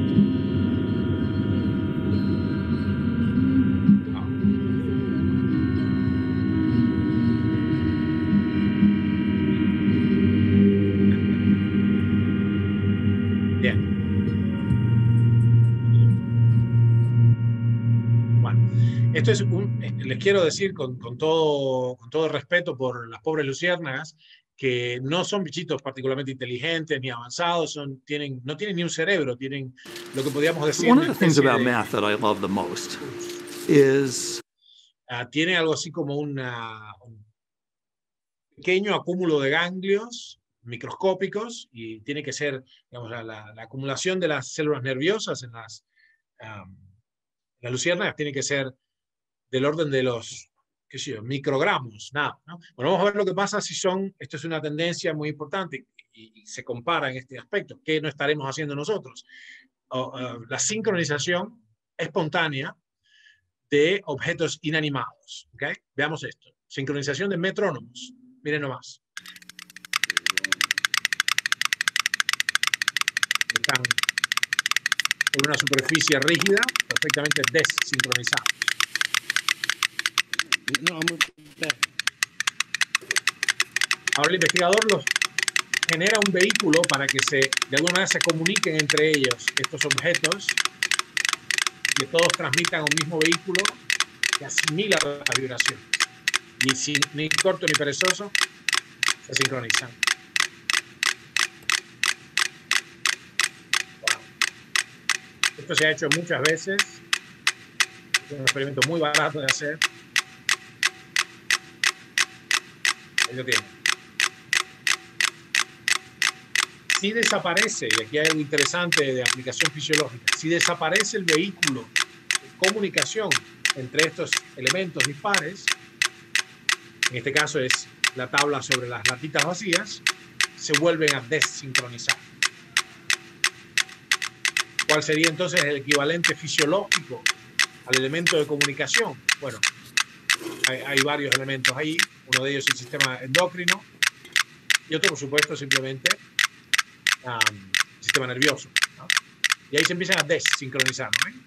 Esto es un, les quiero decir con, con, todo, con todo el respeto por las pobres luciérnagas, que no son bichitos particularmente inteligentes ni avanzados, son, tienen, no tienen ni un cerebro, tienen lo que podríamos decir. One of the things about math that I love the most is uh, tiene algo así como una, un pequeño acúmulo de ganglios microscópicos y tiene que ser, digamos, la, la, la acumulación de las células nerviosas en las, um, las luciérnagas tiene que ser del orden de los, qué sé yo, microgramos, nada, ¿no? Bueno, vamos a ver lo que pasa si son, esto es una tendencia muy importante y, y se compara en este aspecto, ¿qué no estaremos haciendo nosotros? O, uh, la sincronización espontánea de objetos inanimados, ¿ok? Veamos esto, sincronización de metrónomos, miren nomás. Están en una superficie rígida, perfectamente desincronizados. No, I'm back. Ahora el investigador los genera un vehículo para que se, de alguna manera se comuniquen entre ellos estos objetos, que todos transmitan un mismo vehículo que asimila las vibraciones. Y sin ni corto ni perezoso, se sincronizan. Wow. Esto se ha hecho muchas veces. Es un experimento muy barato de hacer. Ahí lo tienen. Si desaparece, y aquí hay algo interesante de aplicación fisiológica, si desaparece el vehículo de comunicación entre estos elementos dispares, en este caso es la tabla sobre las latitas vacías, se vuelven a desincronizar. ¿Cuál sería entonces el equivalente fisiológico al elemento de comunicación? Bueno, hay, hay varios elementos ahí. Uno de ellos es el sistema endocrino y otro, por supuesto, simplemente um, el sistema nervioso, ¿no? Y ahí se empiezan a desincronizar, ¿no?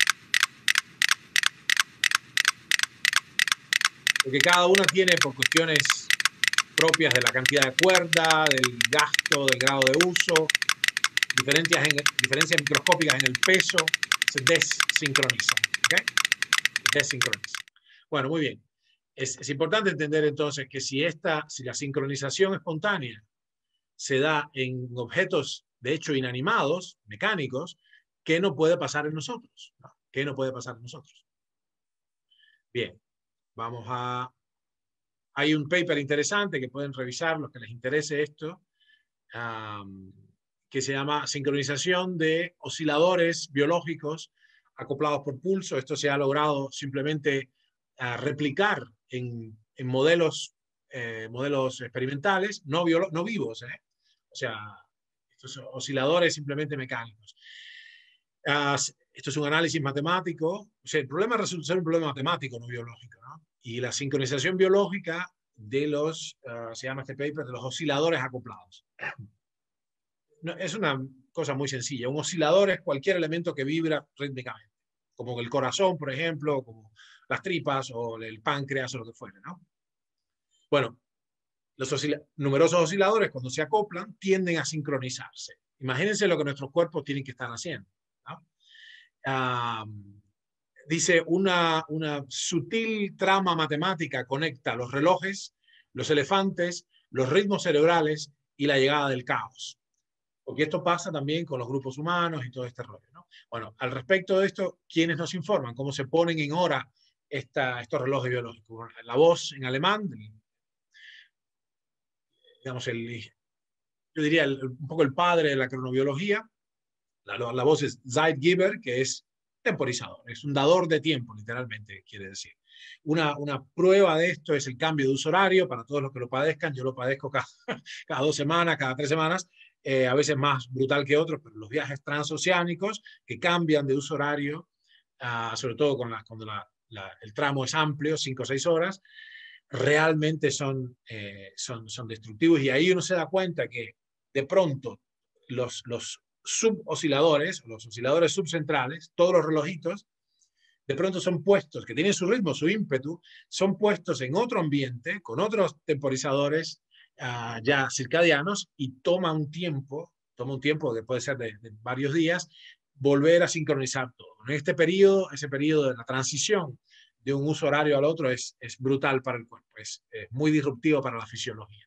Porque cada una tiene, por cuestiones propias de la cantidad de cuerda, del gasto, del grado de uso, diferencias, en, diferencias microscópicas en el peso, se desincronizan. ¿Okay? Desincronizan. Bueno, muy bien. Es, es importante entender entonces que si, esta, si la sincronización espontánea se da en objetos, de hecho, inanimados, mecánicos, ¿qué no puede pasar en nosotros? ¿No? ¿Qué no puede pasar en nosotros? Bien, vamos a... Hay un paper interesante que pueden revisar los que les interese esto, um, que se llama Sincronización de osciladores biológicos acoplados por pulso. Esto se ha logrado simplemente uh, replicar en, en modelos, eh, modelos experimentales, no, no vivos, ¿eh? O sea, estos osciladores simplemente mecánicos. Uh, esto es un análisis matemático. O sea, el problema resulta ser un problema matemático, no biológico, ¿no? Y la sincronización biológica de los, uh, se llama este paper, de los osciladores acoplados. No, es una cosa muy sencilla. Un oscilador es cualquier elemento que vibra rítmicamente, como el corazón, por ejemplo, como las tripas o el páncreas o lo que fuera, ¿no? Bueno, los oscil- numerosos osciladores, cuando se acoplan, tienden a sincronizarse. Imagínense lo que nuestros cuerpos tienen que estar haciendo, ¿no? Uh, dice, una, una sutil trama matemática conecta los relojes, los elefantes, los ritmos cerebrales y la llegada del caos. Porque esto pasa también con los grupos humanos y todo este rollo, ¿no? Bueno, al respecto de esto, ¿quiénes nos informan? ¿Cómo se ponen en hora esta, estos relojes biológicos? Bueno, la voz en alemán, digamos, el, yo diría el, un poco el padre de la cronobiología. La, la voz es Zeitgeber, que es temporizador, es un dador de tiempo, literalmente quiere decir. Una, una prueba de esto es el cambio de uso horario para todos los que lo padezcan. Yo lo padezco cada, cada dos semanas, cada tres semanas, eh, a veces más brutal que otros, pero los viajes transoceánicos que cambian de uso horario, uh, sobre todo con la, cuando la, la, el tramo es amplio, cinco o seis horas, realmente son, eh, son, son destructivos. Y ahí uno se da cuenta que de pronto los, los subosciladores, los osciladores subcentrales, todos los relojitos, de pronto son puestos, que tienen su ritmo, su ímpetu, son puestos en otro ambiente, con otros temporizadores uh, ya circadianos, y toma un tiempo, toma un tiempo que puede ser de, de varios días, volver a sincronizar todo. En este periodo, ese periodo de la transición de un uso horario al otro es, es brutal para el cuerpo, es, es muy disruptivo para la fisiología.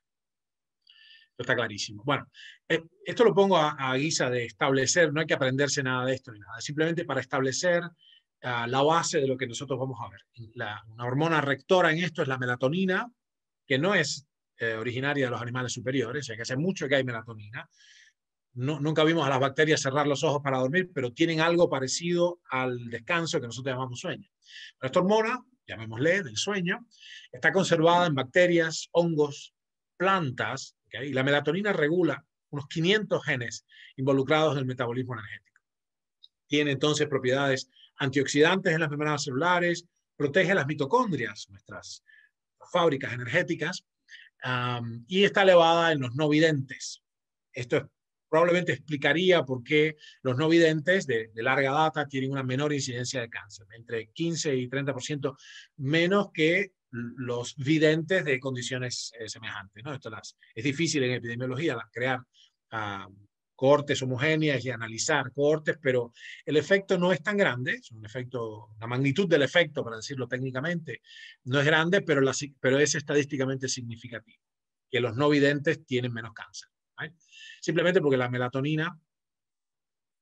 Esto está clarísimo. Bueno, eh, esto lo pongo a, a guisa de establecer, no hay que aprenderse nada de esto ni nada, simplemente para establecer uh, la base de lo que nosotros vamos a ver. La, una hormona rectora en esto es la melatonina, que no es eh, originaria de los animales superiores, ya que hace mucho que hay melatonina. No, nunca vimos a las bacterias cerrar los ojos para dormir, pero tienen algo parecido al descanso que nosotros llamamos sueño. Pero esta hormona, llamémosle del sueño, está conservada en bacterias, hongos, plantas, ¿okay? Y la melatonina regula unos quinientos genes involucrados en el metabolismo energético. Tiene entonces propiedades antioxidantes en las membranas celulares, protege las mitocondrias, nuestras fábricas energéticas, um, y está elevada en los no videntes. Esto es, probablemente explicaría por qué los no videntes de, de larga data tienen una menor incidencia de cáncer, entre quince y treinta por ciento menos que los videntes de condiciones eh, semejantes, ¿no? Esto las, es difícil en epidemiología crear uh, cohortes homogéneas y analizar cohortes, pero el efecto no es tan grande, es un efecto, la magnitud del efecto, para decirlo técnicamente, no es grande, pero, la, pero es estadísticamente significativo, que los no videntes tienen menos cáncer, ¿right? Simplemente porque la melatonina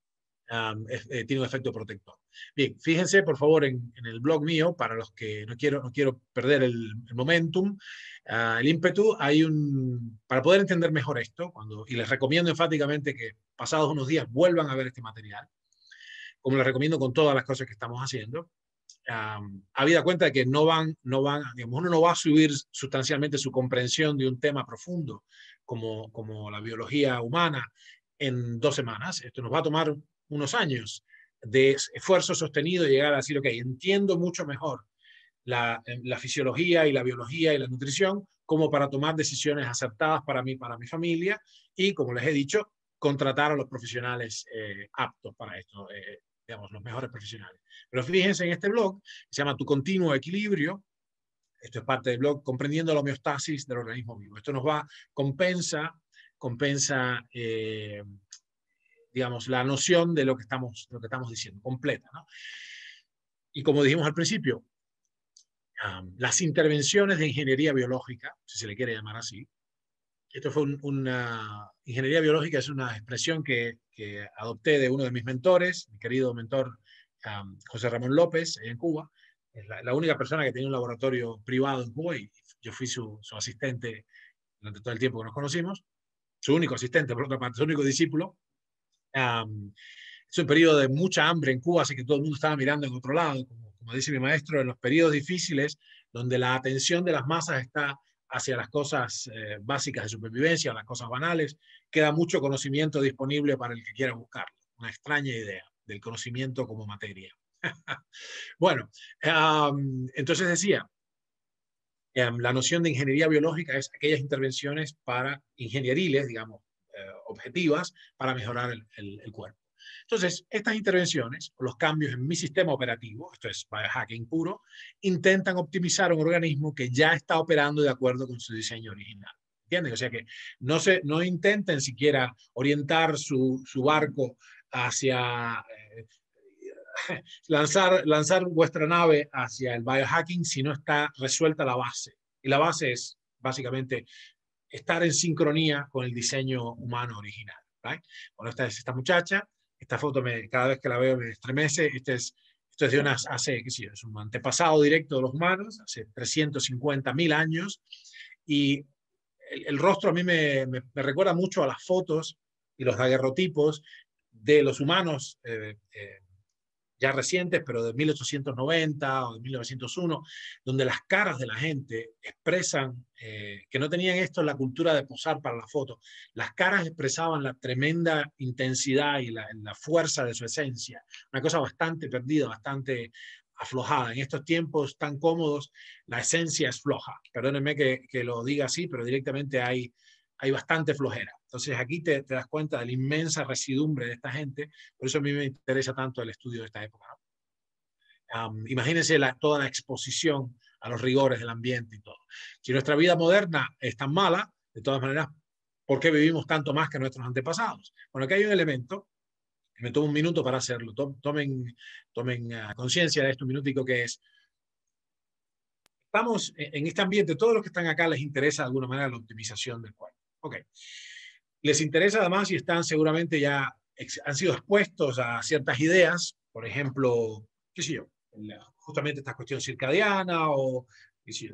um, es, eh, tiene un efecto protector. Bien, fíjense por favor en, en el blog mío, para los que no quiero, no quiero perder el, el momentum, uh, el ímpetu, hay un, para poder entender mejor esto, cuando, y les recomiendo enfáticamente que pasados unos días vuelvan a ver este material, como les recomiendo con todas las cosas que estamos haciendo. Um, habida cuenta de que no van, no van, digamos, uno no va a subir sustancialmente su comprensión de un tema profundo como, como la biología humana en dos semanas. Esto nos va a tomar unos años de esfuerzo sostenido y llegar a decir, ok, entiendo mucho mejor la, la fisiología y la biología y la nutrición como para tomar decisiones acertadas para mí, para mi familia y, como les he dicho, contratar a los profesionales eh, aptos para esto. Eh, digamos, los mejores profesionales. Pero fíjense en este blog, se llama Tu Continuo Equilibrio. Esto es parte del blog Comprendiendo la Homeostasis del Organismo Vivo. Esto nos va, compensa, compensa, eh, digamos, la noción de lo que estamos, lo que estamos diciendo, completa, ¿no? Y como dijimos al principio, um, las intervenciones de ingeniería biológica, si se le quiere llamar así, esto fue un, una, ingeniería biológica es una expresión que, que adopté de uno de mis mentores, mi querido mentor um, José Ramón López, en Cuba. Es la, la única persona que tenía un laboratorio privado en Cuba y yo fui su, su asistente durante todo el tiempo que nos conocimos. Su único asistente, por otra parte, su único discípulo. Um, es un periodo de mucha hambre en Cuba, así que todo el mundo estaba mirando en otro lado. Como, como dice mi maestro, en los periodos difíciles, donde la atención de las masas está hacia las cosas eh, básicas de supervivencia, las cosas banales, queda mucho conocimiento disponible para el que quiera buscarlo. Una extraña idea del conocimiento como materia. Bueno, um, entonces decía, um, la noción de ingeniería biológica es aquellas intervenciones para ingenieriles, digamos, eh, objetivas, para mejorar el, el, el cuerpo. Entonces, estas intervenciones, o los cambios en mi sistema operativo, esto es biohacking puro, intentan optimizar un organismo que ya está operando de acuerdo con su diseño original. ¿Entienden? O sea que no, se, no intenten siquiera orientar su, su barco hacia... Eh, lanzar, lanzar vuestra nave hacia el biohacking si no está resuelta la base. Y la base es, básicamente, estar en sincronía con el diseño humano original. ¿Right? Bueno, esta es esta muchacha. Esta foto, me, cada vez que la veo, me estremece. Este es, esto es de unas, hace, qué sé yo, es un antepasado directo de los humanos, hace trescientos cincuenta mil años. Y el, el rostro a mí me, me, me recuerda mucho a las fotos y los daguerrotipos de los humanos eh, eh, ya recientes, pero de mil ochocientos noventa o de mil novecientos uno, donde las caras de la gente expresan, eh, que no tenían esto en la cultura de posar para la foto, las caras expresaban la tremenda intensidad y la, la fuerza de su esencia, una cosa bastante perdida, bastante aflojada. En estos tiempos tan cómodos, la esencia es floja. Perdónenme que, que lo diga así, pero directamente hay, hay bastante flojera. Entonces aquí te, te das cuenta de la inmensa residumbre de esta gente, por eso a mí me interesa tanto el estudio de esta época, ¿no? Um, imagínense la, toda la exposición a los rigores del ambiente y todo. Si nuestra vida moderna es tan mala, de todas maneras, ¿por qué vivimos tanto más que nuestros antepasados? Bueno, aquí hay un elemento, que me tomo un minuto para hacerlo, tomen, tomen uh, conciencia de esto, un minutico, que es, estamos en este ambiente, todos los que están acá les interesa de alguna manera la optimización del cuerpo. Ok. Les interesa además y están seguramente ya, han sido expuestos a ciertas ideas, por ejemplo, qué sé yo, justamente esta cuestión circadiana o qué sé yo,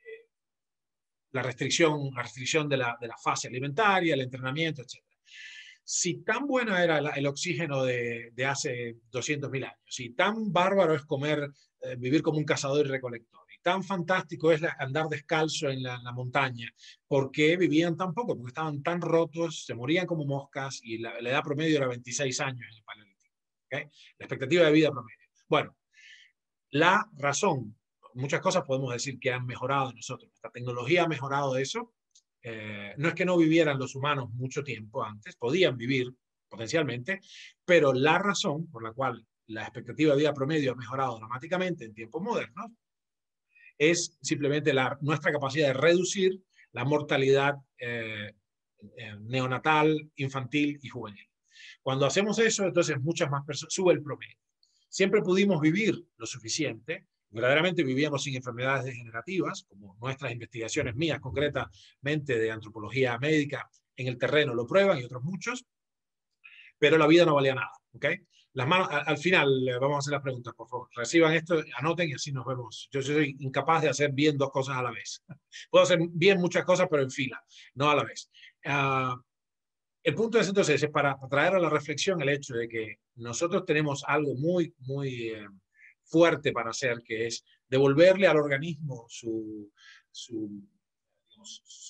la restricción, la restricción de la, de la fase alimentaria, el entrenamiento, etcétera. Si tan bueno era la, el oxígeno de, de hace doscientos mil años, si tan bárbaro es comer, eh, vivir como un cazador y recolector, tan fantástico es andar descalzo en la, en la montaña, ¿por qué vivían tan poco? Porque estaban tan rotos, se morían como moscas y la, la edad promedio era veintiséis años en el Paleolítico. ¿Okay? La expectativa de vida promedio. Bueno, la razón, muchas cosas podemos decir que han mejorado en nosotros. Esta tecnología ha mejorado eso. Eh, no es que no vivieran los humanos mucho tiempo antes, podían vivir potencialmente, pero la razón por la cual la expectativa de vida promedio ha mejorado dramáticamente en tiempos modernos es simplemente la, nuestra capacidad de reducir la mortalidad eh, eh, neonatal, infantil y juvenil. Cuando hacemos eso, entonces muchas más personas, sube el promedio. Siempre pudimos vivir lo suficiente, verdaderamente vivíamos sin enfermedades degenerativas, como nuestras investigaciones mías concretamente de antropología médica en el terreno lo prueban y otros muchos, pero la vida no valía nada, ¿ok? las manos, al, al final eh, vamos a hacer las preguntas, por favor. Reciban esto, anoten y así nos vemos. Yo soy incapaz de hacer bien dos cosas a la vez. Puedo hacer bien muchas cosas, pero en fila, no a la vez. Uh, el punto es entonces es para traer a la reflexión el hecho de que nosotros tenemos algo muy, muy eh, fuerte para hacer, que es devolverle al organismo su, su, digamos, su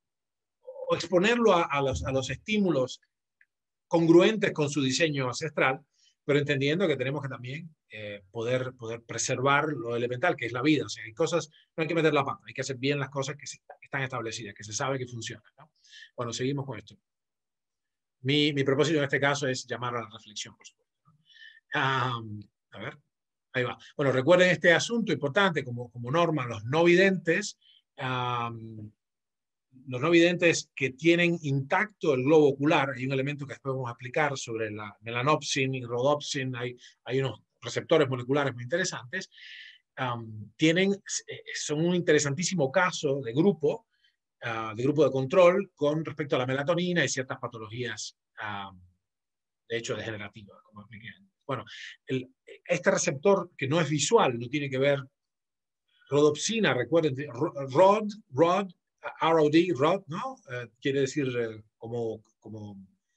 o exponerlo a, a, los, a los estímulos congruentes con su diseño ancestral, pero entendiendo que tenemos que también eh, poder, poder preservar lo elemental, que es la vida. O sea, hay cosas, no hay que meter la pata, hay que hacer bien las cosas que, se, que están establecidas, que se sabe que funcionan, ¿no? Bueno, seguimos con esto. Mi, mi propósito en este caso es llamar a la reflexión, por supuesto. Um, a ver, ahí va. Bueno, recuerden este asunto importante como, como norma, los no videntes, um, los no videntes que tienen intacto el globo ocular, hay un elemento que después vamos a explicar sobre la melanopsin y rhodopsin, hay, hay unos receptores moleculares muy interesantes, um, tienen, son un interesantísimo caso de grupo, uh, de grupo de control con respecto a la melatonina y ciertas patologías, um, de hecho, degenerativas, como expliqué. Bueno, el, este receptor que no es visual, no tiene que ver, rhodopsina, recuerden, rod, rod, R O D, rod, ¿no? Uh, quiere decir uh, como, como,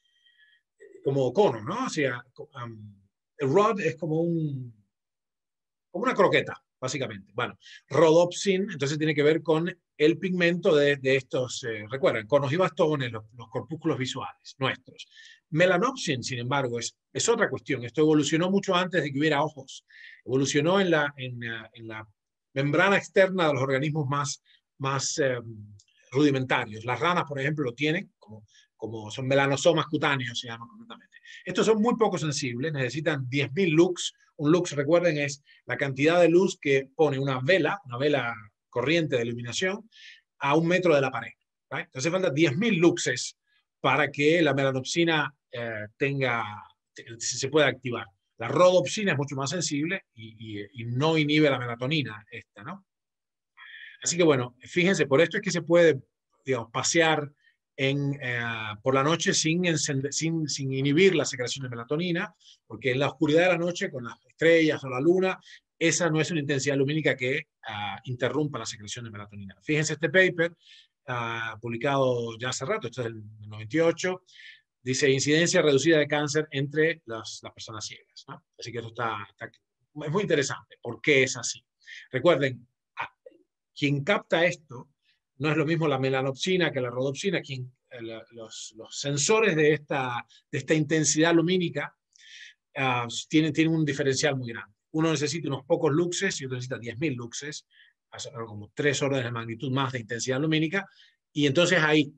como cono, ¿no? O sea, um, el rod es como, un, como una croqueta, básicamente. Bueno, rhodopsin, entonces tiene que ver con el pigmento de, de estos, eh, recuerden, conos y bastones, los, los corpúsculos visuales nuestros. Melanopsin, sin embargo, es, es otra cuestión. Esto evolucionó mucho antes de que hubiera ojos. Evolucionó en la, en, en la membrana externa de los organismos más, más eh, rudimentarios. Las ranas, por ejemplo, lo tienen, como, como son melanosomas cutáneos, se llaman completamente. Estos son muy poco sensibles, necesitan diez mil lux. Un lux, recuerden, es la cantidad de luz que pone una vela, una vela corriente de iluminación, a un metro de la pared. ¿Right? Entonces falta diez mil luxes para que la melanopsina eh, tenga, se pueda activar. La rhodopsina es mucho más sensible y, y, y no inhibe la melatonina esta, ¿no? Así que bueno, fíjense, por esto es que se puede, digamos, pasear en, eh, por la noche sin, encender, sin, sin inhibir la secreción de melatonina, porque en la oscuridad de la noche, con las estrellas o la luna, esa no es una intensidad lumínica que uh, interrumpa la secreción de melatonina. Fíjense este paper, uh, publicado ya hace rato, esto es del noventa y ocho, dice incidencia reducida de cáncer entre las, las personas ciegas, ¿no? Así que esto está, está, es muy interesante. ¿Por qué es así? Recuerden, quien capta esto no es lo mismo la melanopsina que la rhodopsina. Quien, eh, los, los sensores de esta, de esta intensidad lumínica uh, tienen, tienen un diferencial muy grande. Uno necesita unos pocos luxes y otro necesita diez mil luxes, como tres órdenes de magnitud más de intensidad lumínica. Y entonces ahí,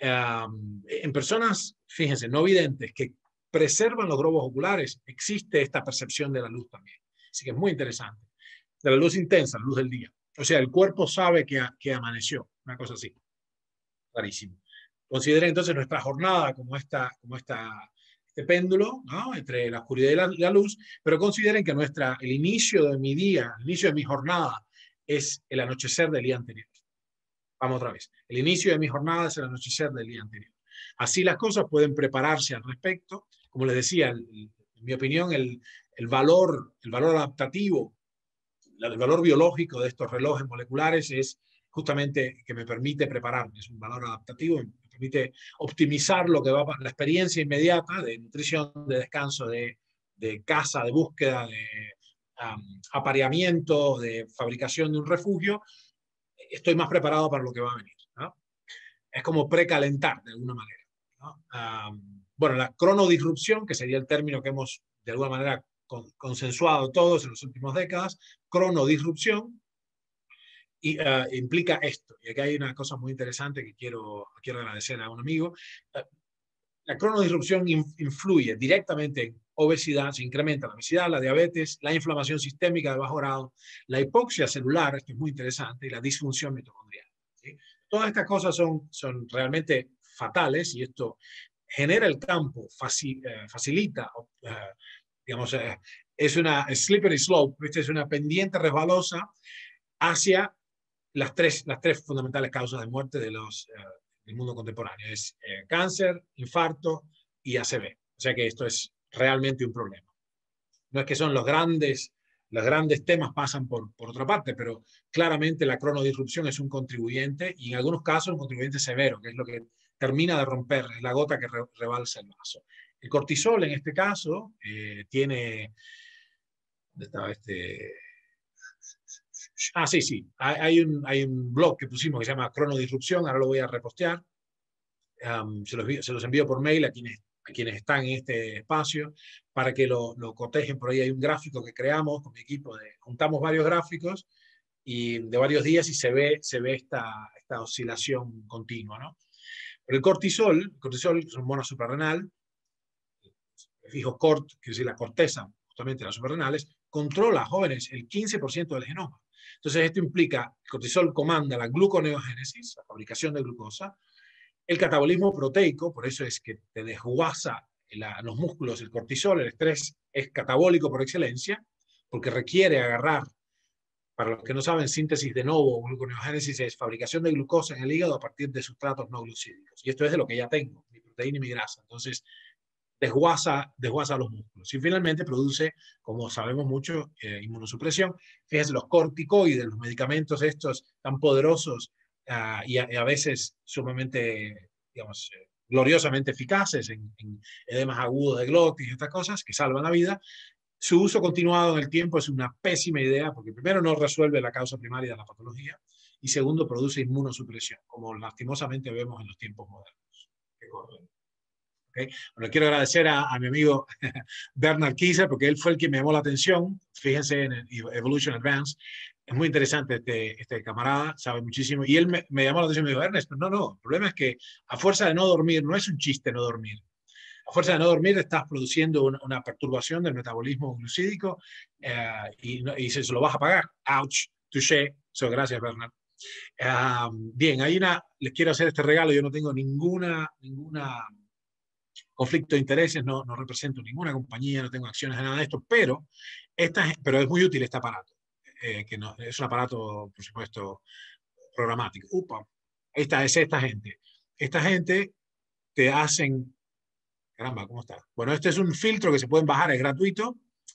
um, en personas, fíjense, no videntes, que preservan los globos oculares, existe esta percepción de la luz también. Así que es muy interesante. De la luz intensa, la luz del día. O sea, el cuerpo sabe que, que amaneció, una cosa así. Clarísimo. Consideren entonces nuestra jornada como, esta, como esta, este péndulo, ¿no? Entre la oscuridad y la, la luz, pero consideren que nuestra, el inicio de mi día, el inicio de mi jornada es el anochecer del día anterior. Vamos otra vez. El inicio de mi jornada es el anochecer del día anterior. Así las cosas pueden prepararse al respecto. Como les decía, el, el, en mi opinión, el, el, valor, el valor adaptativo, el valor biológico de estos relojes moleculares es justamente que me permite prepararme, es un valor adaptativo, me permite optimizar lo que va la experiencia inmediata de nutrición, de descanso, de, de caza, de búsqueda, de um, apareamiento, de fabricación de un refugio. Estoy más preparado para lo que va a venir, ¿no? Es como precalentar de alguna manera, ¿no? Um, bueno, la cronodisrupción, que sería el término que hemos de alguna manera consensuado todos en las últimas décadas, cronodisrupción, y, uh, implica esto. Y aquí hay una cosa muy interesante que quiero, quiero agradecer a un amigo. Uh, la cronodisrupción in, influye directamente en obesidad, se incrementa la obesidad, la diabetes, la inflamación sistémica de bajo grado, la hipoxia celular, esto es muy interesante, y la disfunción mitocondrial, ¿sí? Todas estas cosas son, son realmente fatales y esto genera el campo, facil, uh, facilita, uh, digamos, eh, es una slippery slope, ¿viste? Es una pendiente resbalosa hacia las tres, las tres fundamentales causas de muerte de los, eh, del mundo contemporáneo. Es eh, cáncer, infarto y A C V. O sea que esto es realmente un problema. no es que son los grandes, los grandes temas pasan por, por otra parte, pero claramente la cronodisrupción es un contribuyente y en algunos casos un contribuyente severo, que es lo que termina de romper, es la gota que re, rebalsa el vaso. El cortisol en este caso eh, tiene... ¿Dónde estaba este? Ah, sí, sí. Hay, hay, un, hay un blog que pusimos que se llama Cronodisrupción, ahora lo voy a repostear. Um, se, los, se los envío por mail a quienes, a quienes están en este espacio para que lo, lo cotejen. Por ahí hay un gráfico que creamos con mi equipo, de, juntamos varios gráficos y de varios días y se ve, se ve esta, esta oscilación continua, ¿no? Pero el cortisol, el cortisol es un mono suprarrenal, fijo cort, quiere decir la corteza, justamente las suprarrenales, controla, jóvenes, el quince por ciento del genoma. Entonces esto implica que el cortisol comanda la gluconeogénesis, la fabricación de glucosa, el catabolismo proteico, por eso es que te desguaza la, los músculos, el cortisol, el estrés es catabólico por excelencia, porque requiere agarrar, para los que no saben, síntesis de novo, gluconeogénesis es fabricación de glucosa en el hígado a partir de sustratos no glucídicos. Y esto es de lo que ya tengo, mi proteína y mi grasa. Entonces, desguaza, desguaza los músculos. Y finalmente produce, como sabemos mucho, eh, inmunosupresión. Fíjense, los corticoides, los medicamentos estos tan poderosos uh, y, a, y a veces sumamente, digamos, eh, gloriosamente eficaces en, en edemas agudos de glotis y estas cosas que salvan la vida, su uso continuado en el tiempo es una pésima idea porque primero no resuelve la causa primaria de la patología y segundo produce inmunosupresión, como lastimosamente vemos en los tiempos modernos que corren. Okay. Bueno, quiero agradecer a, a mi amigo Bernard Kieser porque él fue el que me llamó la atención. Fíjense en el Evolution Advance. Es muy interesante este, este camarada, sabe muchísimo. Y él me, me llamó la atención y me dijo, Ernest, no, no, el problema es que a fuerza de no dormir, no es un chiste no dormir. A fuerza de no dormir estás produciendo una, una perturbación del metabolismo glucídico eh, y, y se, se lo vas a pagar. Ouch, touché. So, gracias, Bernard. Uh, bien, hay una, les quiero hacer este regalo. Yo no tengo ninguna, ninguna conflicto de intereses, no, no represento ninguna compañía, no tengo acciones de nada de esto, pero, esta, pero es muy útil este aparato, eh, que no, es un aparato, por supuesto, programático. Upa, esta es esta gente. Esta gente te hacen, caramba, ¿cómo está? Bueno, este es un filtro que se pueden bajar, es gratuito,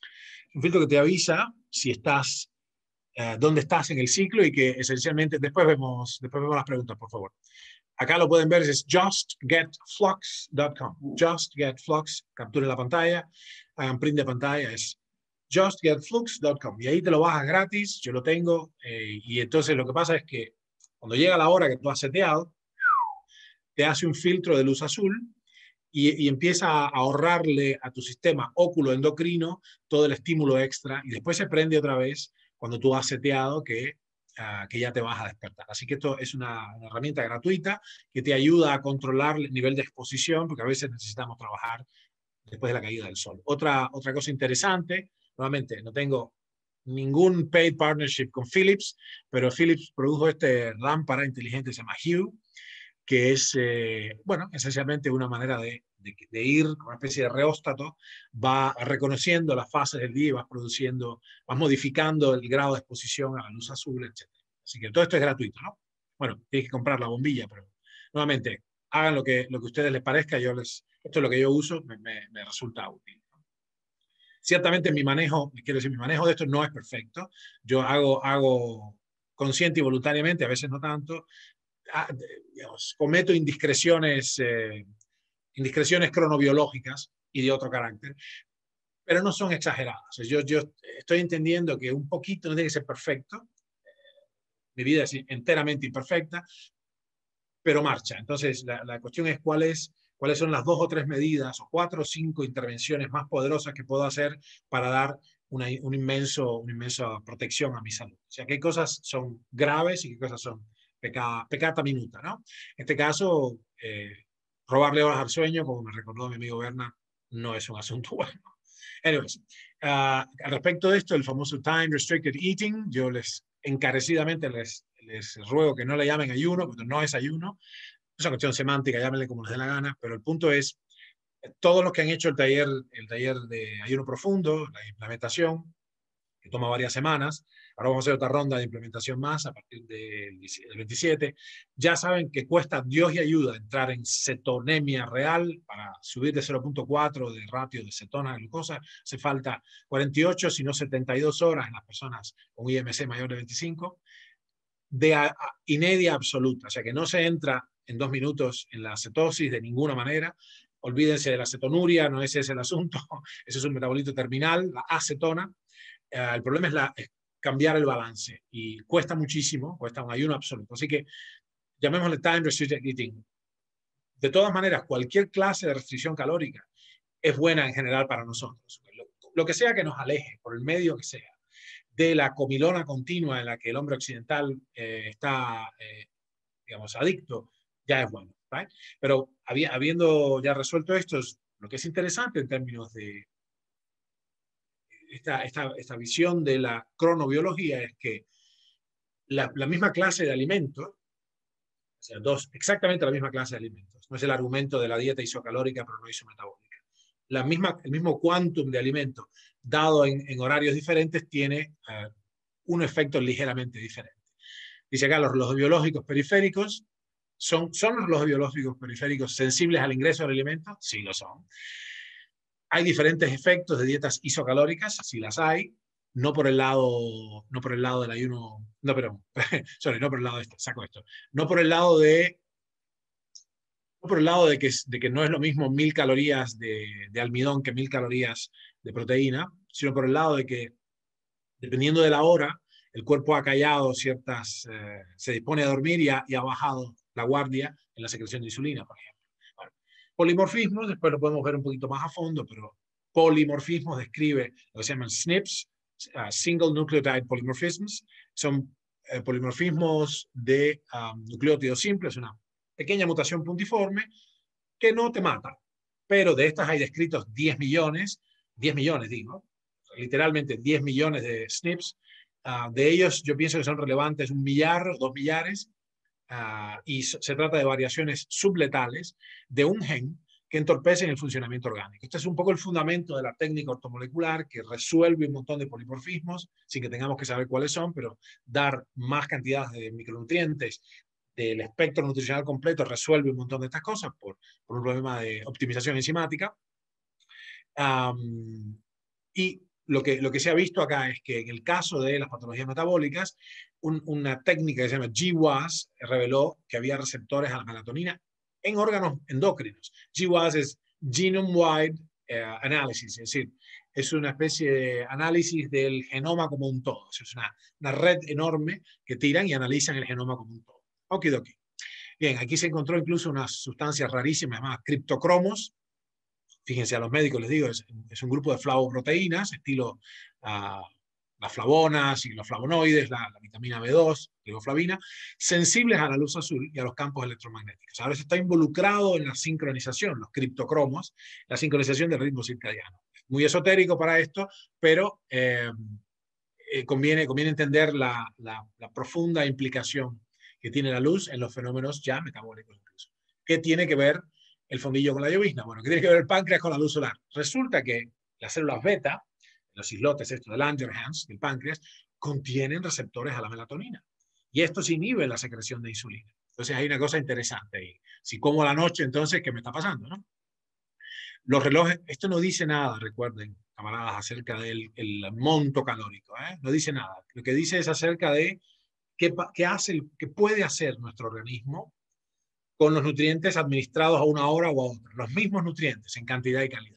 un filtro que te avisa si estás, eh, dónde estás en el ciclo y que esencialmente, después vemos, después vemos las preguntas, por favor. Acá lo pueden ver, es just get flux punto com. JustGetFlux, capturen la pantalla, hagan print de pantalla, es just get flux punto com. Y ahí te lo bajas gratis, yo lo tengo. Eh, y entonces lo que pasa es que cuando llega la hora que tú has seteado, te hace un filtro de luz azul y, y empieza a ahorrarle a tu sistema óculo endocrino todo el estímulo extra. Y después se prende otra vez cuando tú has seteado que Uh, que ya te vas a despertar. Así que esto es una, una herramienta gratuita que te ayuda a controlar el nivel de exposición, porque a veces necesitamos trabajar después de la caída del sol. Otra, otra cosa interesante, nuevamente, no tengo ningún paid partnership con Philips, pero Philips produjo este lámpara inteligente que se llama Hue, que es, eh, bueno, esencialmente una manera de, de, de ir con una especie de reóstato, va reconociendo las fases del día y vas produciendo, vas modificando el grado de exposición a la luz azul, etcétera. Así que todo esto es gratuito, ¿no? Bueno, tienes que comprar la bombilla, pero nuevamente, hagan lo que, lo que a ustedes les parezca, yo les, esto es lo que yo uso, me, me, me resulta útil. Ciertamente mi manejo, quiero decir, mi manejo de esto no es perfecto, yo hago, hago consciente y voluntariamente, a veces no tanto, Ah, digamos, cometo indiscreciones, eh, indiscreciones cronobiológicas y de otro carácter, pero no son exageradas. Yo, yo estoy entendiendo que un poquito no tiene que ser perfecto, mi vida es enteramente imperfecta, pero marcha. Entonces, la, la cuestión es, cuál es cuáles son las dos o tres medidas, o cuatro o cinco intervenciones más poderosas que puedo hacer para dar una, un inmenso, una inmensa protección a mi salud. O sea, qué cosas son graves y qué cosas son Pecata, pecata minuta, ¿no? En este caso, eh, robarle horas al sueño, como me recordó mi amigo Bernard, no es un asunto bueno. Anyways, uh, al respecto de esto, el famoso Time Restricted Eating, yo les encarecidamente les, les ruego que no le llamen ayuno, porque no es ayuno, es una cuestión semántica, llámenle como les dé la gana, pero el punto es, todos los que han hecho el taller, el taller de ayuno profundo, la implementación, que toma varias semanas, Ahora vamos a hacer otra ronda de implementación más a partir del veintisiete. Ya saben que cuesta Dios y ayuda entrar en cetonemia real para subir de cero punto cuatro de ratio de cetona a glucosa. Hace falta cuarenta y ocho, si no setenta y dos horas en las personas con I M C mayor de veinticinco. De a, a, inedia absoluta, o sea que no se entra en dos minutos en la cetosis de ninguna manera. Olvídense de la cetonuria, no ese es el asunto, ese es un metabolito terminal, la acetona. Eh, el problema es, la, es cambiar el balance y cuesta muchísimo, cuesta un ayuno absoluto. Así que llamémosle time restricted eating. De todas maneras, cualquier clase de restricción calórica es buena en general para nosotros. Lo, lo que sea que nos aleje, por el medio que sea, de la comilona continua en la que el hombre occidental eh, está, eh, digamos, adicto, ya es bueno. ¿Right? Pero habiendo ya resuelto esto, es lo que es interesante en términos de esta, esta, esta visión de la cronobiología es que la, la misma clase de alimentos, o sea, dos, exactamente la misma clase de alimentos, no es el argumento de la dieta isocalórica pero no isometabólica, la misma, el mismo quantum de alimentos dado en, en horarios diferentes tiene uh, un efecto ligeramente diferente. Dice acá, los relojes biológicos periféricos, ¿son, ¿son los relojes biológicos periféricos sensibles al ingreso del alimento? Sí lo son. Hay diferentes efectos de dietas isocalóricas, sí las hay, no por el lado, no por el lado del ayuno, no, perdón, sorry, no por el lado de esto, saco esto, no por el lado de No por el lado de que, de que no es lo mismo mil calorías de, de almidón que mil calorías de proteína, sino por el lado de que, dependiendo de la hora, el cuerpo ha callado ciertas, eh, se dispone a dormir y ha, y ha bajado la guardia en la secreción de insulina, por ejemplo. Bueno, polimorfismos, después lo podemos ver un poquito más a fondo, pero polimorfismos describe lo que se llaman S N Ps, uh, Single Nucleotide Polymorphisms, son eh, polimorfismos de um, nucleótidos simples, una pequeña mutación puntiforme que no te mata, pero de estas hay descritos diez millones, diez millones digo, literalmente diez millones de S N Ps, uh, de ellos yo pienso que son relevantes un millar o dos millares, uh, y so, se trata de variaciones subletales de un gen que entorpecen el funcionamiento orgánico. Este es un poco el fundamento de la técnica ortomolecular que resuelve un montón de polimorfismos sin que tengamos que saber cuáles son, pero dar más cantidades de micronutrientes del espectro nutricional completo resuelve un montón de estas cosas por, por un problema de optimización enzimática. Um, y lo que, lo que se ha visto acá es que en el caso de las patologías metabólicas, un, una técnica que se llama G W A S reveló que había receptores a la melatonina en órganos endocrinos. G W A S es Genome-Wide uh, Analysis, es decir, es una especie de análisis del genoma como un todo. Es una, una red enorme que tiran y analizan el genoma como un todo. Okidoki. Bien, aquí se encontró incluso unas sustancias rarísimas llamadas criptocromos. Fíjense, a los médicos les digo, es, es un grupo de flavoproteínas, estilo uh, las flavonas y los flavonoides, la, la vitamina B dos, riboflavina, sensibles a la luz azul y a los campos electromagnéticos. Ahora se está involucrado en la sincronización, los criptocromos, la sincronización del ritmo circadiano. Muy esotérico para esto, pero eh, eh, conviene, conviene entender la, la, la profunda implicación que tiene la luz en los fenómenos ya metabólicos incluso. ¿Qué tiene que ver el fondillo con la llovizna? Bueno, ¿qué tiene que ver el páncreas con la luz solar? Resulta que las células beta, los islotes estos del Langerhans, del páncreas, contienen receptores a la melatonina. Y estos inhiben la secreción de insulina. Entonces hay una cosa interesante ahí. Si como a la noche, entonces, ¿qué me está pasando? ¿No? Los relojes, esto no dice nada, recuerden, camaradas, acerca del el monto calórico. ¿eh? No dice nada. Lo que dice es acerca de qué, qué, hace, qué puede hacer nuestro organismo con los nutrientes administrados a una hora o a otra. Los mismos nutrientes en cantidad y calidad.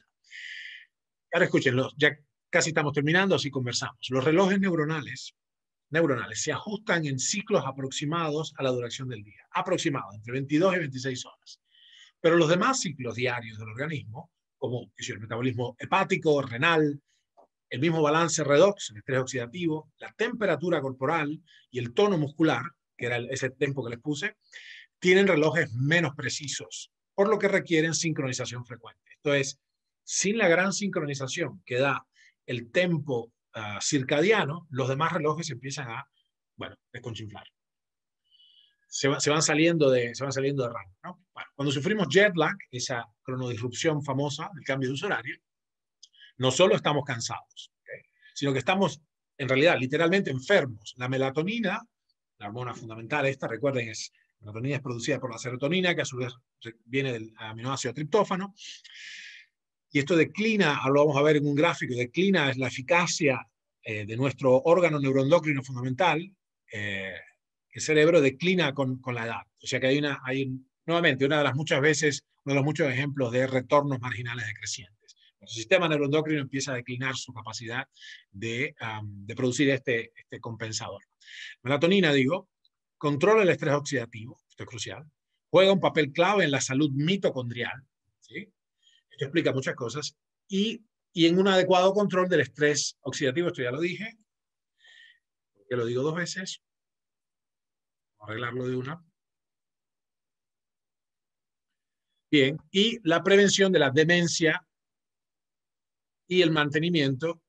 Ahora escúchenlo, ya casi estamos terminando, así conversamos. Los relojes neuronales, neuronales se ajustan en ciclos aproximados a la duración del día. Aproximados, entre veintidós y veintiséis horas. Pero los demás ciclos diarios del organismo, como el metabolismo hepático, renal, el mismo balance redox, el estrés oxidativo, la temperatura corporal y el tono muscular, que era ese tempo que les puse, tienen relojes menos precisos, por lo que requieren sincronización frecuente. Esto es, sin la gran sincronización que da el tempo uh, circadiano, los demás relojes empiezan a, bueno, desconchinflar. Se, va, se, van saliendo de, se van saliendo de rango, ¿no? Bueno, cuando sufrimos jet lag, esa cronodisrupción famosa del cambio de uso horario, no solo estamos cansados, ¿okay? Sino que estamos en realidad, literalmente enfermos. La melatonina, la hormona fundamental esta, recuerden, es, la melatonina es producida por la serotonina, que a su vez viene del aminoácido triptófano. Y esto declina, ahora lo vamos a ver en un gráfico, declina es la eficacia eh, de nuestro órgano neuroendocrino fundamental. Eh, el cerebro declina con, con la edad. O sea que hay, una, hay un, nuevamente una de las muchas veces, uno de los muchos ejemplos de retornos marginales decrecientes. El sistema neuroendocrino empieza a declinar su capacidad de, um, de producir este, este compensador. Melatonina, digo, controla el estrés oxidativo, esto es crucial, juega un papel clave en la salud mitocondrial, ¿sí? Esto explica muchas cosas, y, y en un adecuado control del estrés oxidativo, esto ya lo dije, que lo digo dos veces, vamos a arreglarlo de una. Bien, y la prevención de la demencia y el mantenimiento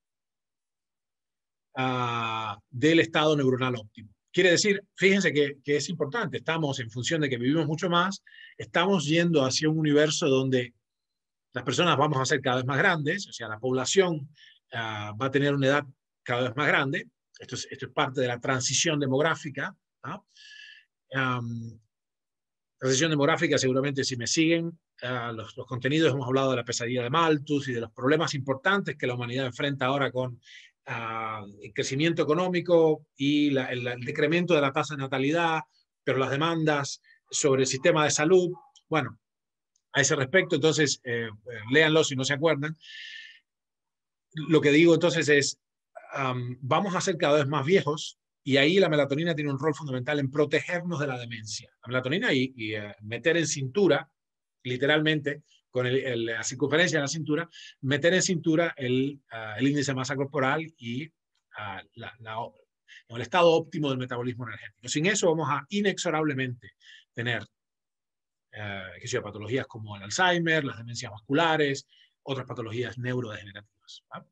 uh, del estado neuronal óptimo. Quiere decir, fíjense que, que es importante, estamos en función de que vivimos mucho más, estamos yendo hacia un universo donde las personas vamos a ser cada vez más grandes, o sea, la población uh, va a tener una edad cada vez más grande. Esto es, esto es parte de la transición demográfica, ¿no? Um, transición demográfica, seguramente si me siguen, uh, los, los contenidos, hemos hablado de la pesadilla de Malthus y de los problemas importantes que la humanidad enfrenta ahora con uh, el crecimiento económico y la, el, el decremento de la tasa de natalidad, pero las demandas sobre el sistema de salud. Bueno, a ese respecto, entonces, eh, léanlo si no se acuerdan. Lo que digo entonces es, um, vamos a ser cada vez más viejos y ahí la melatonina tiene un rol fundamental en protegernos de la demencia. La melatonina y, y uh, meter en cintura, literalmente, con el, el, la circunferencia de la cintura, meter en cintura el, uh, el índice de masa corporal y uh, la, la, el estado óptimo del metabolismo energético. Sin eso vamos a inexorablemente tener Uh, que sea patologías como el Alzheimer, las demencias vasculares, otras patologías neurodegenerativas. ¿Va?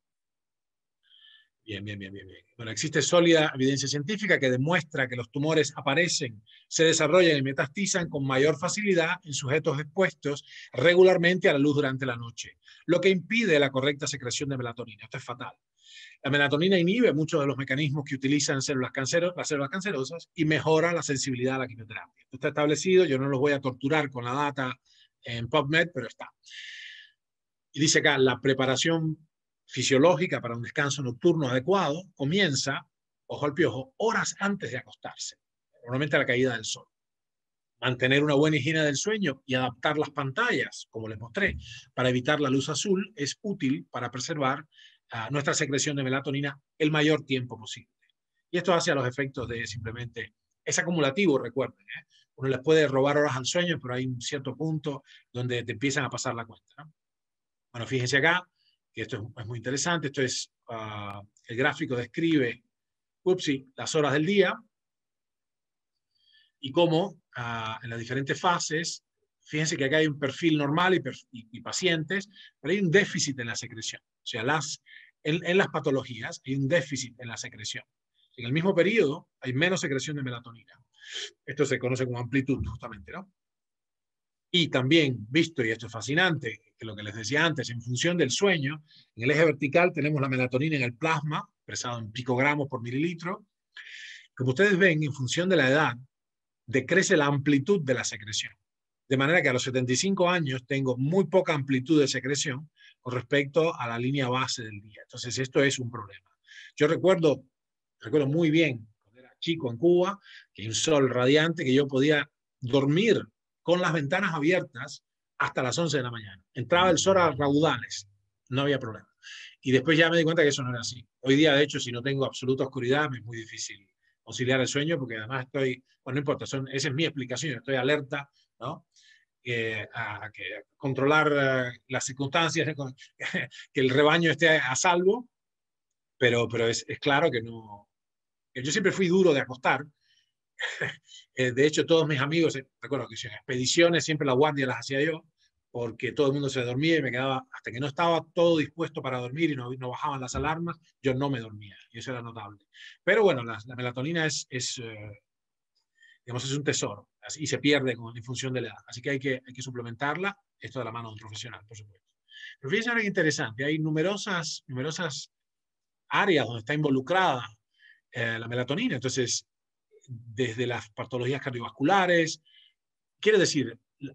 Bien, bien, bien, bien, bien. Bueno, existe sólida evidencia científica que demuestra que los tumores aparecen, se desarrollan y metastizan con mayor facilidad en sujetos expuestos regularmente a la luz durante la noche, lo que impide la correcta secreción de melatonina. Esto es fatal. La melatonina inhibe muchos de los mecanismos que utilizan células canceros, las células cancerosas y mejora la sensibilidad a la quimioterapia. Esto está establecido, yo no los voy a torturar con la data en PubMed, pero está. Y dice acá, la preparación fisiológica para un descanso nocturno adecuado comienza, ojo al piojo, horas antes de acostarse, normalmente a la caída del sol. Mantener una buena higiene del sueño y adaptar las pantallas, como les mostré, para evitar la luz azul es útil para preservar Uh, nuestra secreción de melatonina el mayor tiempo posible. Y esto hace a los efectos de simplemente, es acumulativo, recuerden, ¿eh? Uno les puede robar horas al sueño, pero hay un cierto punto donde te empiezan a pasar la cuenta, ¿no? Bueno, fíjense acá, que esto es, es muy interesante, esto es, uh, el gráfico describe, upsi, las horas del día y cómo uh, en las diferentes fases, fíjense que acá hay un perfil normal y, y, y pacientes, pero hay un déficit en la secreción. O sea, las, en, en las patologías hay un déficit en la secreción. En el mismo periodo hay menos secreción de melatonina. Esto se conoce como amplitud, justamente, ¿no? Y también, visto, y esto es fascinante, que lo que les decía antes, en función del sueño, en el eje vertical tenemos la melatonina en el plasma, expresado en picogramos por mililitro. Como ustedes ven, en función de la edad, decrece la amplitud de la secreción. De manera que a los setenta y cinco años tengo muy poca amplitud de secreción con respecto a la línea base del día. Entonces, esto es un problema. Yo recuerdo, recuerdo muy bien, cuando era chico en Cuba, que hay un sol radiante, que yo podía dormir con las ventanas abiertas hasta las once de la mañana. Entraba el sol a raudales, no había problema. Y después ya me di cuenta que eso no era así. Hoy día, de hecho, si no tengo absoluta oscuridad, me es muy difícil conciliar el sueño, porque además estoy, bueno, no importa, son, esa es mi explicación, estoy alerta, ¿no? Eh, a, a, que, a controlar uh, las circunstancias, que el rebaño esté a, a salvo, pero, pero es, es claro que no. Que yo siempre fui duro de acostar. eh, de hecho, todos mis amigos, eh, recuerdo que en expediciones siempre la guardia las hacía yo, porque todo el mundo se dormía y me quedaba, hasta que no estaba todo dispuesto para dormir y no, no bajaban las alarmas, yo no me dormía, y eso era notable. Pero bueno, la, la melatonina es, es uh, digamos, es un tesoro y se pierde con, en función de la edad. Así que hay, que hay que suplementarla, esto de la mano de un profesional, por supuesto. Pero fíjense algo interesante, hay numerosas, numerosas áreas donde está involucrada eh, la melatonina. Entonces, desde las patologías cardiovasculares, quiere decir, la,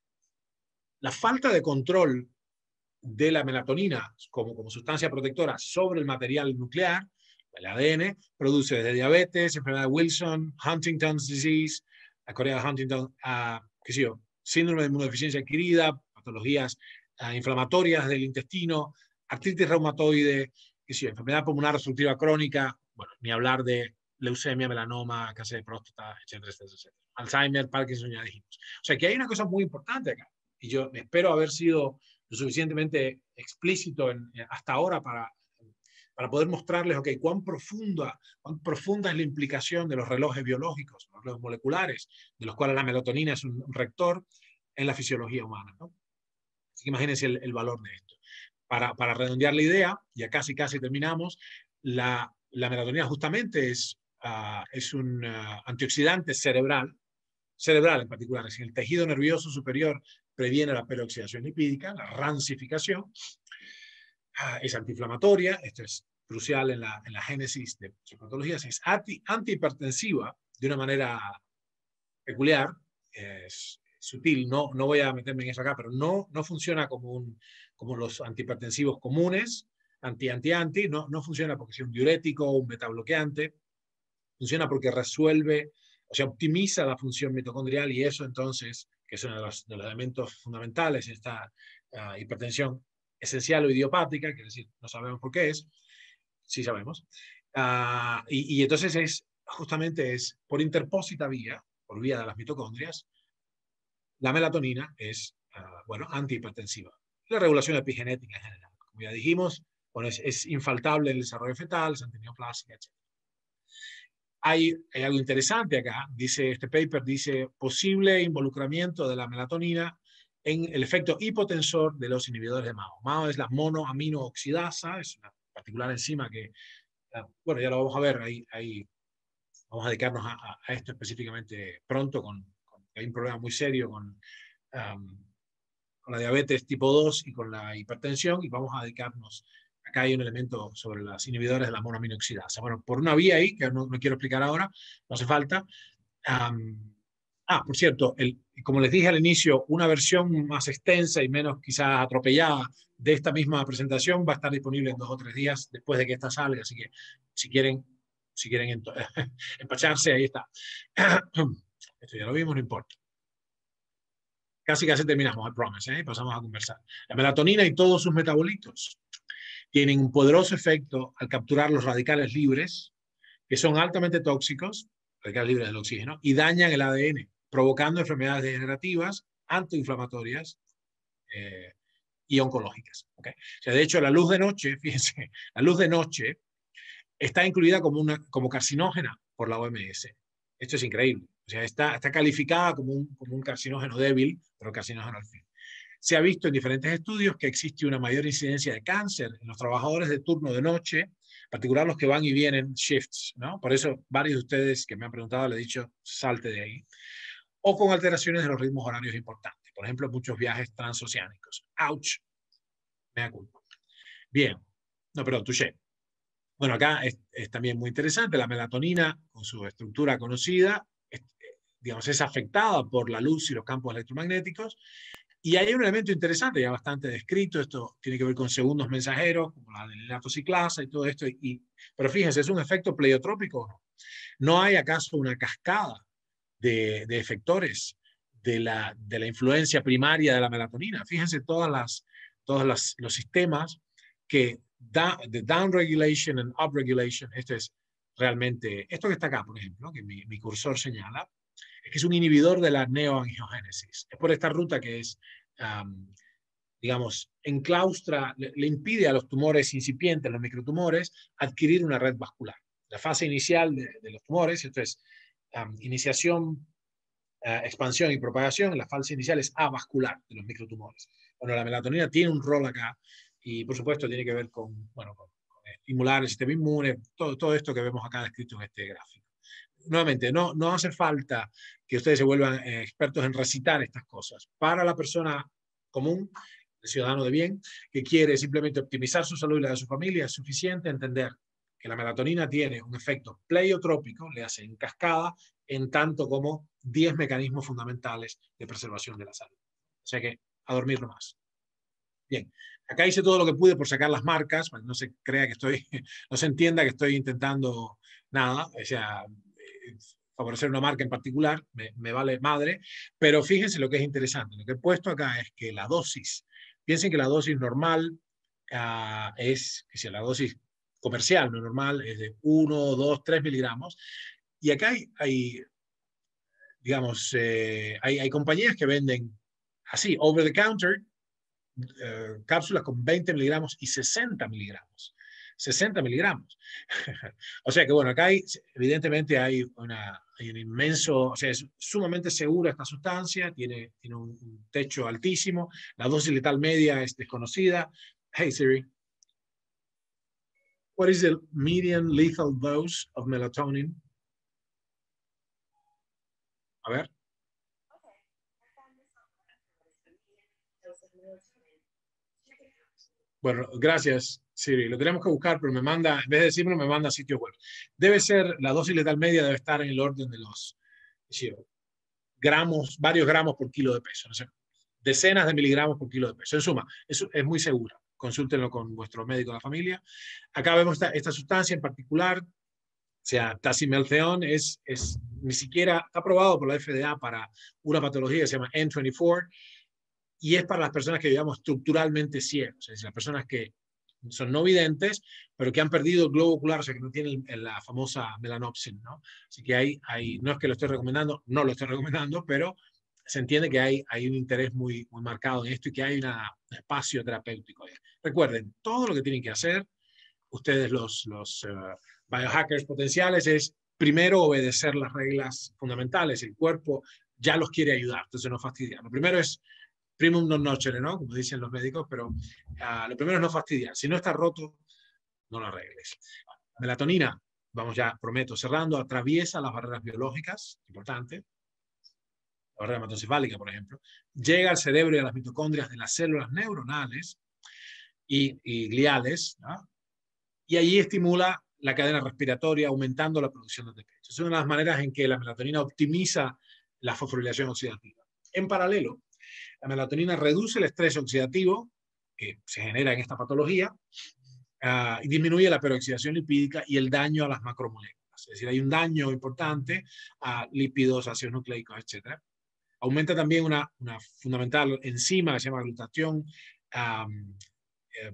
la falta de control de la melatonina como, como sustancia protectora sobre el material nuclear, el A D N, produce desde diabetes, enfermedad de Wilson, Huntington's disease, la Corea de Huntington, uh, qué sé yo, síndrome de inmunodeficiencia adquirida, patologías uh, inflamatorias del intestino, artritis reumatoide, qué sé yo, enfermedad pulmonar obstructiva crónica, bueno, ni hablar de leucemia, melanoma, cáncer de próstata, etcétera, etcétera, etcétera. Alzheimer, Parkinson, ya dijimos. O sea, que hay una cosa muy importante acá. Y yo espero haber sido lo suficientemente explícito en, hasta ahora para, para poder mostrarles, ok, cuán profunda, cuán profunda es la implicación de los relojes biológicos, los relojes moleculares, de los cuales la melatonina es un rector en la fisiología humana, ¿no? Así que imagínense el, el valor de esto. Para, para redondear la idea, ya casi casi terminamos, la, la melatonina justamente es, uh, es un uh, antioxidante cerebral, cerebral en particular, es decir, el tejido nervioso superior previene la peroxidación lipídica, la rancificación, uh, es antiinflamatoria, esto es crucial en la, en la génesis de muchas patologías, es anti, antihipertensiva de una manera peculiar, es sutil, no, no voy a meterme en eso acá, pero no, no funciona como, un, como los antihipertensivos comunes, anti-anti-anti, no, no funciona porque sea un diurético o un betabloqueante, funciona porque resuelve, o sea, optimiza la función mitocondrial y eso entonces, que es uno de los, de los elementos fundamentales en esta uh, hipertensión esencial o idiopática, que es decir, no sabemos por qué es, sí sabemos, uh, y, y entonces es, justamente es por interpósita vía, por vía de las mitocondrias, la melatonina es, uh, bueno, antihipertensiva. La regulación epigenética en general, como ya dijimos, bueno, es, es infaltable en el desarrollo fetal, es antineoplásica, etcétera. Hay, hay algo interesante acá, dice este paper, dice posible involucramiento de la melatonina en el efecto hipotensor de los inhibidores de M A O. M A O es la monoaminooxidasa, es una particular enzima que, bueno, ya lo vamos a ver, ahí, ahí vamos a dedicarnos a, a esto específicamente pronto, con, con, hay un problema muy serio con, um, con la diabetes tipo dos y con la hipertensión, y vamos a dedicarnos. Acá hay un elemento sobre los inhibidores de la monoaminoxidasa. Bueno, por una vía ahí, que no, no quiero explicar ahora, no hace falta. Um, ah, por cierto, el, como les dije al inicio, una versión más extensa y menos quizás atropellada de esta misma presentación va a estar disponible en dos o tres días después de que esta salga. Así que si quieren, si quieren empacharse, ahí está. Esto ya lo vimos, no importa. Casi casi terminamos, I promise, ¿eh? Pasamos a conversar. La melatonina y todos sus metabolitos tienen un poderoso efecto al capturar los radicales libres, que son altamente tóxicos, radicales libres del oxígeno, y dañan el A D N, provocando enfermedades degenerativas, antiinflamatorias eh, y oncológicas. ¿Okay? O sea, de hecho, la luz de noche, fíjense, la luz de noche está incluida como, una, como carcinógena por la O M S. Esto es increíble. O sea, está, está calificada como un, como un carcinógeno débil, pero carcinógeno al fin. Se ha visto en diferentes estudios que existe una mayor incidencia de cáncer en los trabajadores de turno de noche, en particular los que van y vienen shifts, ¿no? Por eso varios de ustedes que me han preguntado, le he dicho, salte de ahí. O con alteraciones de los ritmos horarios importantes. Por ejemplo, muchos viajes transoceánicos. ¡Auch! Me da culpa. Bien. No, perdón, touché. Bueno, acá es, es también muy interesante. La melatonina, con su estructura conocida, es, digamos, es afectada por la luz y los campos electromagnéticos. Y hay un elemento interesante, ya bastante descrito, esto tiene que ver con segundos mensajeros, como la adenylatociclasa y todo esto, y, pero fíjense, ¿es un efecto pleiotrópico o no? ¿No hay acaso una cascada de, de efectores de la, de la influencia primaria de la melatonina? Fíjense todas las, todos las, los sistemas que da, de downregulation and upregulation, esto es realmente, esto que está acá, por ejemplo, que mi, mi cursor señala, es que es un inhibidor de la neoangiogénesis. Es por esta ruta que es, um, digamos, enclaustra, le, le impide a los tumores incipientes, los microtumores, adquirir una red vascular. La fase inicial de, de los tumores, esto es um, iniciación, uh, expansión y propagación, la fase inicial es avascular de los microtumores. Bueno, la melatonina tiene un rol acá y, por supuesto, tiene que ver con, bueno, con, con estimular el sistema inmune, todo, todo esto que vemos acá descrito en este gráfico. Nuevamente, no, no hace falta que ustedes se vuelvan eh, expertos en recitar estas cosas. Para la persona común, el ciudadano de bien, que quiere simplemente optimizar su salud y la de su familia, es suficiente entender que la melatonina tiene un efecto pleiotrópico, le hace en cascada, en tanto como diez mecanismos fundamentales de preservación de la salud. O sea que a dormir nomás. Bien, acá hice todo lo que pude por sacar las marcas, para que no se crea que estoy, no se entienda que estoy intentando nada, o sea, favorecer una marca en particular, me, me vale madre, pero fíjense lo que es interesante. Lo que he puesto acá es que la dosis, piensen que la dosis normal uh, es, que si la dosis comercial, no normal, es de uno, dos, tres miligramos, y acá hay, hay digamos, eh, hay, hay compañías que venden así, over the counter, uh, cápsulas con veinte miligramos y sesenta miligramos. sesenta miligramos. O sea que, bueno, acá hay, evidentemente hay, una, hay un inmenso, o sea, es sumamente segura esta sustancia, tiene, tiene un, un techo altísimo, la dosis letal media es desconocida. Hey Siri, what is the median lethal dose of melatonin? A ver. Bueno, gracias, Siri. Lo tenemos que buscar, pero me manda, en vez de decirme, me manda a sitio web. Debe ser, la dosis letal media debe estar en el orden de los decir, gramos, varios gramos por kilo de peso. No sé, decenas de miligramos por kilo de peso. En suma, eso es muy segura. Consúltenlo con vuestro médico de la familia. Acá vemos esta, esta sustancia en particular, o sea, tazimelteón, es, es, ni siquiera está aprobado por la F D A para una patología que se llama N veinticuatro, y es para las personas que, digamos, estructuralmente ciegos, es decir, las personas que son no videntes, pero que han perdido el globo ocular, o sea, que no tienen la famosa melanopsin, ¿no? Así que hay, hay, no es que lo estoy recomendando, no lo estoy recomendando, pero se entiende que hay, hay un interés muy, muy marcado en esto y que hay una, un espacio terapéutico. Recuerden, todo lo que tienen que hacer, ustedes los, los uh, biohackers potenciales, es primero obedecer las reglas fundamentales. El cuerpo ya los quiere ayudar, entonces no fastidiar. Lo primero es primum non nocere, ¿no? Como dicen los médicos, pero uh, lo primero es no fastidiar. Si no está roto, no lo arregles. La melatonina, vamos ya, prometo, cerrando, atraviesa las barreras biológicas, importante, la barrera hematoencefálica, por ejemplo, llega al cerebro y a las mitocondrias de las células neuronales y, y gliales, ¿no? Y allí estimula la cadena respiratoria, aumentando la producción de T P H. Es una de las maneras en que la melatonina optimiza la fosforilación oxidativa. En paralelo, la melatonina reduce el estrés oxidativo que se genera en esta patología uh, y disminuye la peroxidación lipídica y el daño a las macromoléculas. Es decir, hay un daño importante a lípidos, ácidos nucleicos, etcétera. Aumenta también una, una fundamental enzima que se llama glutatión. Um, eh,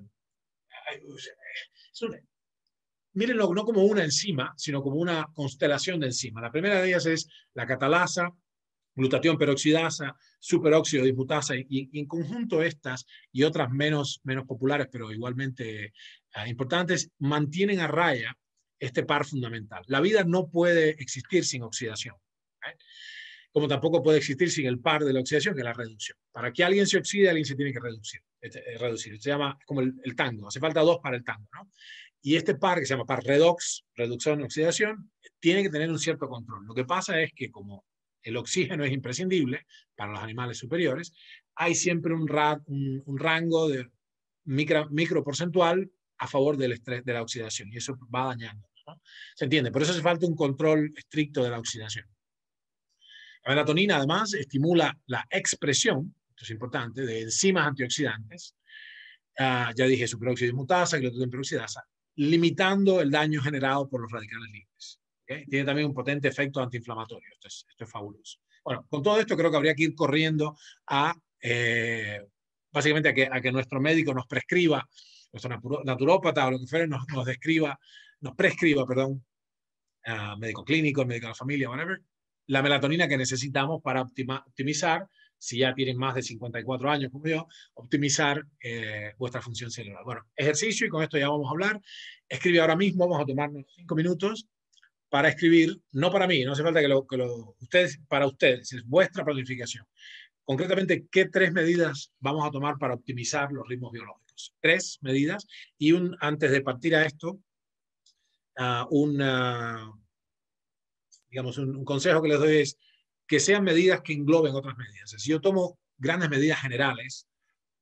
una, mírenlo no como una enzima, sino como una constelación de enzimas. La primera de ellas es la catalasa, glutatión peroxidasa, superóxido dismutasa, y, y en conjunto estas y otras menos, menos populares, pero igualmente uh, importantes, mantienen a raya este par fundamental. La vida no puede existir sin oxidación, ¿eh? Como tampoco puede existir sin el par de la oxidación, que es la reducción. Para que alguien se oxide, alguien se tiene que reducir. Este, reducir. Se llama como el, el tango. Hace falta dos para el tango, ¿no? Y este par, que se llama par redox, reducción y oxidación, tiene que tener un cierto control. Lo que pasa es que como el oxígeno es imprescindible para los animales superiores, hay siempre un, ra un, un rango de micro, micro porcentual a favor del estrés, de la oxidación, y eso va dañando, ¿no? ¿Se entiende? Por eso hace falta un control estricto de la oxidación. La melatonina, además, estimula la expresión, esto es importante, de enzimas antioxidantes, uh, ya dije, superóxido dismutasa, glutatión peroxidasa, limitando el daño generado por los radicales libres. ¿Okay? Tiene también un potente efecto antiinflamatorio. Esto es, esto es fabuloso. Bueno, con todo esto creo que habría que ir corriendo a, eh, básicamente, a que, a que nuestro médico nos prescriba, nuestro naturópata o lo que fuera, nos, nos describa, nos prescriba, perdón, uh, médico clínico, médico de la familia, whatever, la melatonina que necesitamos para optima, optimizar, si ya tienen más de cincuenta y cuatro años como yo, optimizar eh, vuestra función celular. Bueno, ejercicio, y con esto ya vamos a hablar. Escribe ahora mismo, vamos a tomarnos cinco minutos para escribir, no para mí, no hace falta que lo, que lo ustedes, para ustedes, es vuestra planificación. Concretamente, ¿qué tres medidas vamos a tomar para optimizar los ritmos biológicos? Tres medidas, y un, antes de partir a esto, uh, un... Uh, digamos, un, un consejo que les doy es que sean medidas que engloben otras medidas. Si yo tomo grandes medidas generales,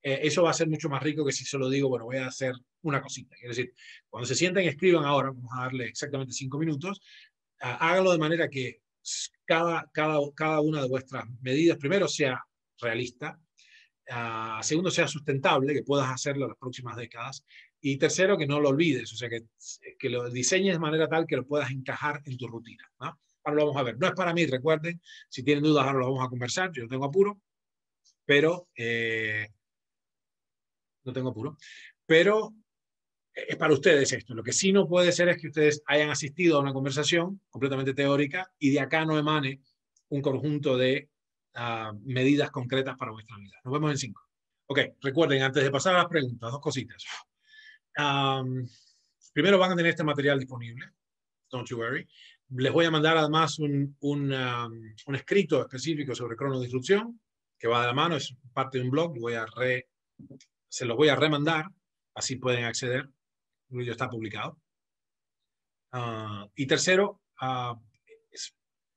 eh, eso va a ser mucho más rico que si solo digo, bueno, voy a hacer una cosita. Quiero decir, cuando se sienten y escriban ahora, vamos a darle exactamente cinco minutos, uh, háganlo de manera que cada, cada, cada una de vuestras medidas, primero, sea realista, uh, segundo, sea sustentable, que puedas hacerlo en las próximas décadas, y tercero, que no lo olvides, o sea, que, que lo diseñes de manera tal que lo puedas encajar en tu rutina, ¿no? Ahora lo vamos a ver. No es para mí, recuerden, si tienen dudas ahora lo vamos a conversar, yo no tengo apuro, pero eh, no tengo apuro, pero es para ustedes esto. Lo que sí no puede ser es que ustedes hayan asistido a una conversación completamente teórica y de acá no emane un conjunto de uh, medidas concretas para vuestra vida. Nos vemos en cinco. Ok, recuerden, antes de pasar a las preguntas, dos cositas. Um, primero van a tener este material disponible, don't you worry. Les voy a mandar además un, un, um, un escrito específico sobre cronodisrupción, que va de la mano, es parte de un blog, voy a re, se los voy a remandar, así pueden acceder, el vídeo está publicado. Uh, y tercero, uh, es,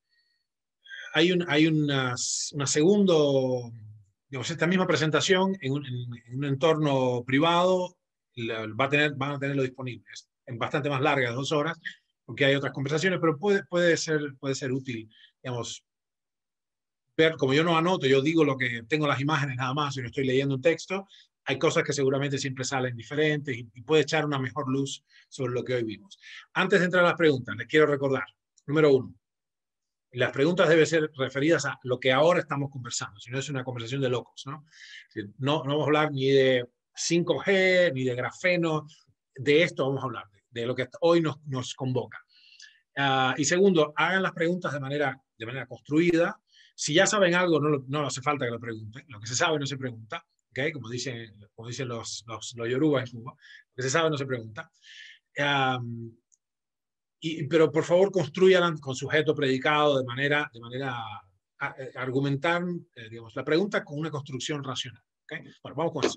hay, un, hay una, una segundo, digamos, esta misma presentación en un, en, en un entorno privado, la, va a tener, van a tenerlo disponible, es en bastante más larga, dos horas, porque hay otras conversaciones, pero puede, puede, ser, puede ser útil, digamos, ver, como yo no anoto, yo digo lo que tengo las imágenes nada más, y no estoy leyendo un texto, hay cosas que seguramente siempre salen diferentes y, y puede echar una mejor luz sobre lo que hoy vimos. Antes de entrar a las preguntas, les quiero recordar, número uno, las preguntas deben ser referidas a lo que ahora estamos conversando, si no es una conversación de locos, ¿no? No, no vamos a hablar ni de cinco G, ni de grafeno, de esto vamos a hablar, de, de lo que hoy nos, nos convoca. Uh, y segundo, hagan las preguntas de manera, de manera construida. Si ya saben algo, no, lo, no hace falta que lo pregunten. Lo que se sabe no se pregunta, ¿okay? Como dicen, como dicen los, los, los yoruba en Cuba. Lo que se sabe no se pregunta. Um, y, pero por favor, construyan con sujeto predicado de manera, de manera a, a argumentar, eh, digamos, la pregunta con una construcción racional. ¿Okay? Bueno, vamos con eso.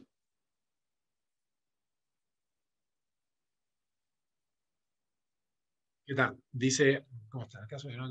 ¿Qué tal? Dice, ¿cómo está? ¿Acaso yo no?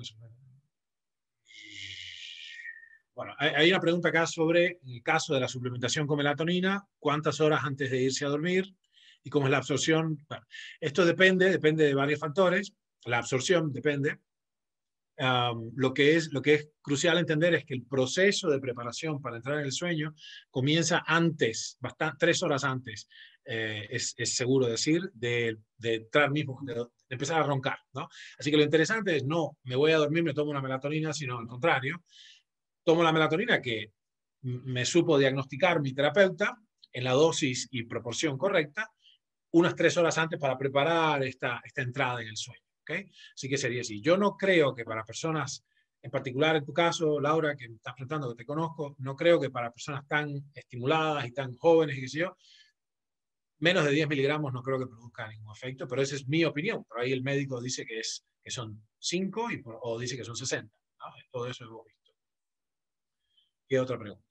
Bueno, hay una pregunta acá sobre el caso de la suplementación con melatonina, cuántas horas antes de irse a dormir y cómo es la absorción. Bueno, esto depende, depende de varios factores. La absorción depende. Um, lo, que es, lo que es crucial entender es que el proceso de preparación para entrar en el sueño comienza antes, bastante, tres horas antes, eh, es, es seguro decir, de, de entrar mismo, de, de empezar a roncar, ¿no? Así que lo interesante es no, me voy a dormir, me tomo una melatonina, sino al contrario. Tomo la melatonina que me supo diagnosticar mi terapeuta en la dosis y proporción correcta, unas tres horas antes para preparar esta, esta entrada en el sueño. ¿Okay? Así que sería así. Yo no creo que para personas, en particular en tu caso, Laura, que me estás preguntando, que te conozco, no creo que para personas tan estimuladas y tan jóvenes y qué sé yo, menos de diez miligramos no creo que produzca ningún efecto, pero esa es mi opinión. Por ahí el médico dice que, es, que son cinco y, o dice que son sesenta. ¿No? Todo eso hemos visto. ¿Qué otra pregunta?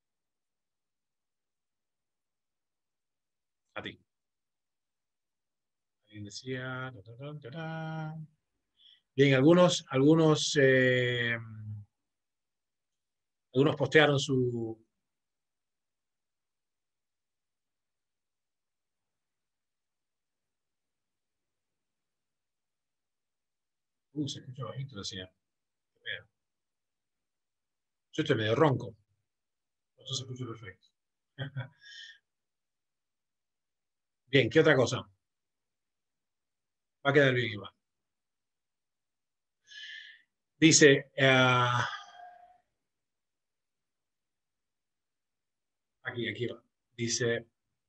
A ti. Alguien decía... Bien, algunos, algunos, eh, algunos postearon su... Uh, se escucha bajito, decía. Yo estoy medio ronco. Eso se escucha perfecto. Bien, ¿qué otra cosa? Va a quedar bien igual. Dice, uh, aquí, aquí va. Dice,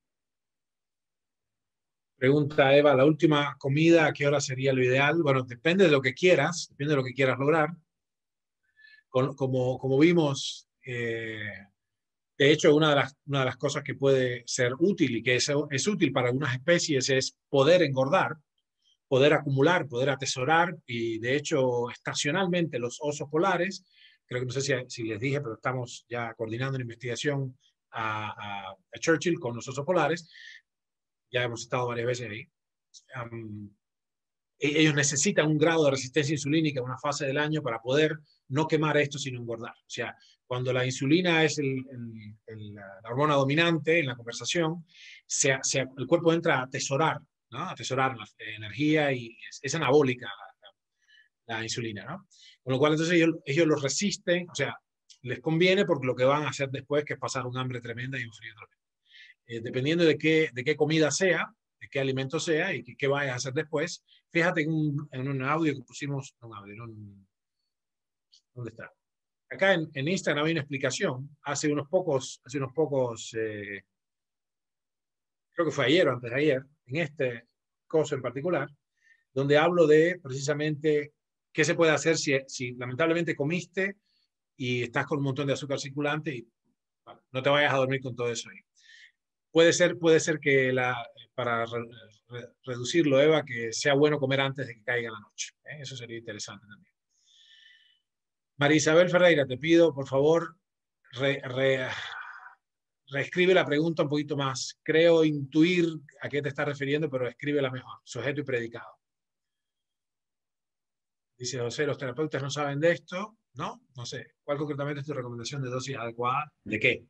pregunta Eva, ¿la última comida a qué hora sería lo ideal? Bueno, depende de lo que quieras, depende de lo que quieras lograr. Con, como, como vimos, eh, de hecho, una de, las, una de las cosas que puede ser útil y que es, es útil para algunas especies es poder engordar, poder acumular, poder atesorar, y de hecho, estacionalmente los osos polares, creo que no sé si, si les dije, pero estamos ya coordinando una investigación a, a, a Churchill con los osos polares, ya hemos estado varias veces ahí. Um, ellos necesitan un grado de resistencia insulínica en una fase del año para poder no quemar esto sino engordar. O sea, cuando la insulina es el, el, el, la hormona dominante en la conversación, se, se, el cuerpo entra a atesorar, ¿no? A atesorar la energía y es, es anabólica la, la, la insulina, ¿no? Con lo cual entonces ellos, ellos lo resisten, o sea, les conviene porque lo que van a hacer después que es pasar un hambre tremenda y un frío tremendo. Eh, dependiendo de qué, de qué comida sea, de qué alimento sea y qué, qué vayas a hacer después. Fíjate en un, en un audio que pusimos, no, un audio, en un, ¿dónde está? Acá en, en Instagram hay una explicación, hace unos pocos, hace unos pocos, eh, creo que fue ayer o antes de ayer, en este coso en particular, donde hablo de precisamente qué se puede hacer si, si lamentablemente comiste y estás con un montón de azúcar circulante y bueno, no te vayas a dormir con todo eso ahí. Puede ser, puede ser que la, para re, re, reducirlo, Eva, que sea bueno comer antes de que caiga la noche. ¿eh? Eso sería interesante también. María Isabel Ferreira, te pido, por favor, re, re, reescribe la pregunta un poquito más. Creo intuir a qué te estás refiriendo, pero escríbela mejor. Sujeto y predicado. Dice José, los terapeutas no saben de esto. No, no sé. ¿Cuál concretamente es tu recomendación de dosis adecuada? ¿De qué?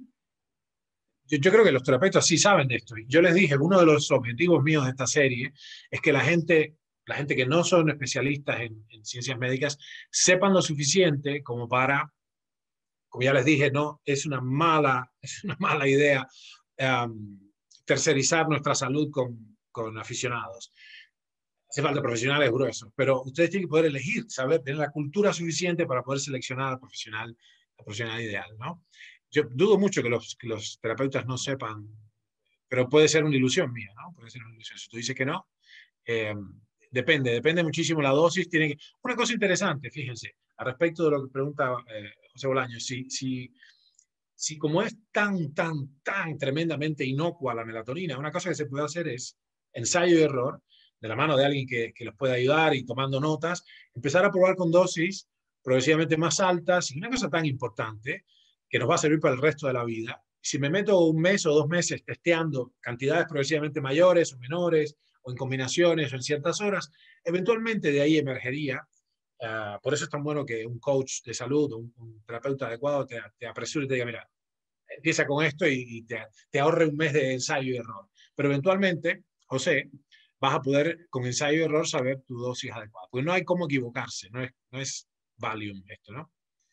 Yo, yo creo que los terapeutas sí saben de esto. Yo les dije, uno de los objetivos míos de esta serie es que la gente, la gente que no son especialistas en, en ciencias médicas, sepan lo suficiente como para, como ya les dije, no, es una mala, es una mala idea um, tercerizar nuestra salud con, con aficionados. Hace falta profesionales gruesos, pero ustedes tienen que poder elegir, saber, tener la cultura suficiente para poder seleccionar al profesional, al profesional ideal, ¿no? Yo dudo mucho que los, que los terapeutas no sepan, pero puede ser una ilusión mía, ¿no? Puede ser una ilusión. Si tú dices que no, eh, depende, depende muchísimo la dosis. Tiene que... Una cosa interesante, fíjense, al respecto de lo que pregunta eh, José Bolaño, si, si, si como es tan, tan, tan tremendamente inocua la melatonina, una cosa que se puede hacer es ensayo y error, de la mano de alguien que, que los pueda ayudar y tomando notas, empezar a probar con dosis progresivamente más altas y una cosa tan importante que nos va a servir para el resto de la vida. Si me meto un mes o dos meses testeando cantidades progresivamente mayores o menores, o en combinaciones o en ciertas horas, eventualmente de ahí emergería. Uh, por eso es tan bueno que un coach de salud, un, un terapeuta adecuado te, te apresure y te diga, mira, empieza con esto y, y te, te ahorre un mes de ensayo y error. Pero eventualmente, José, vas a poder con ensayo y error saber tu dosis adecuada. Porque no hay cómo equivocarse, no es, no es Valium esto, ¿no?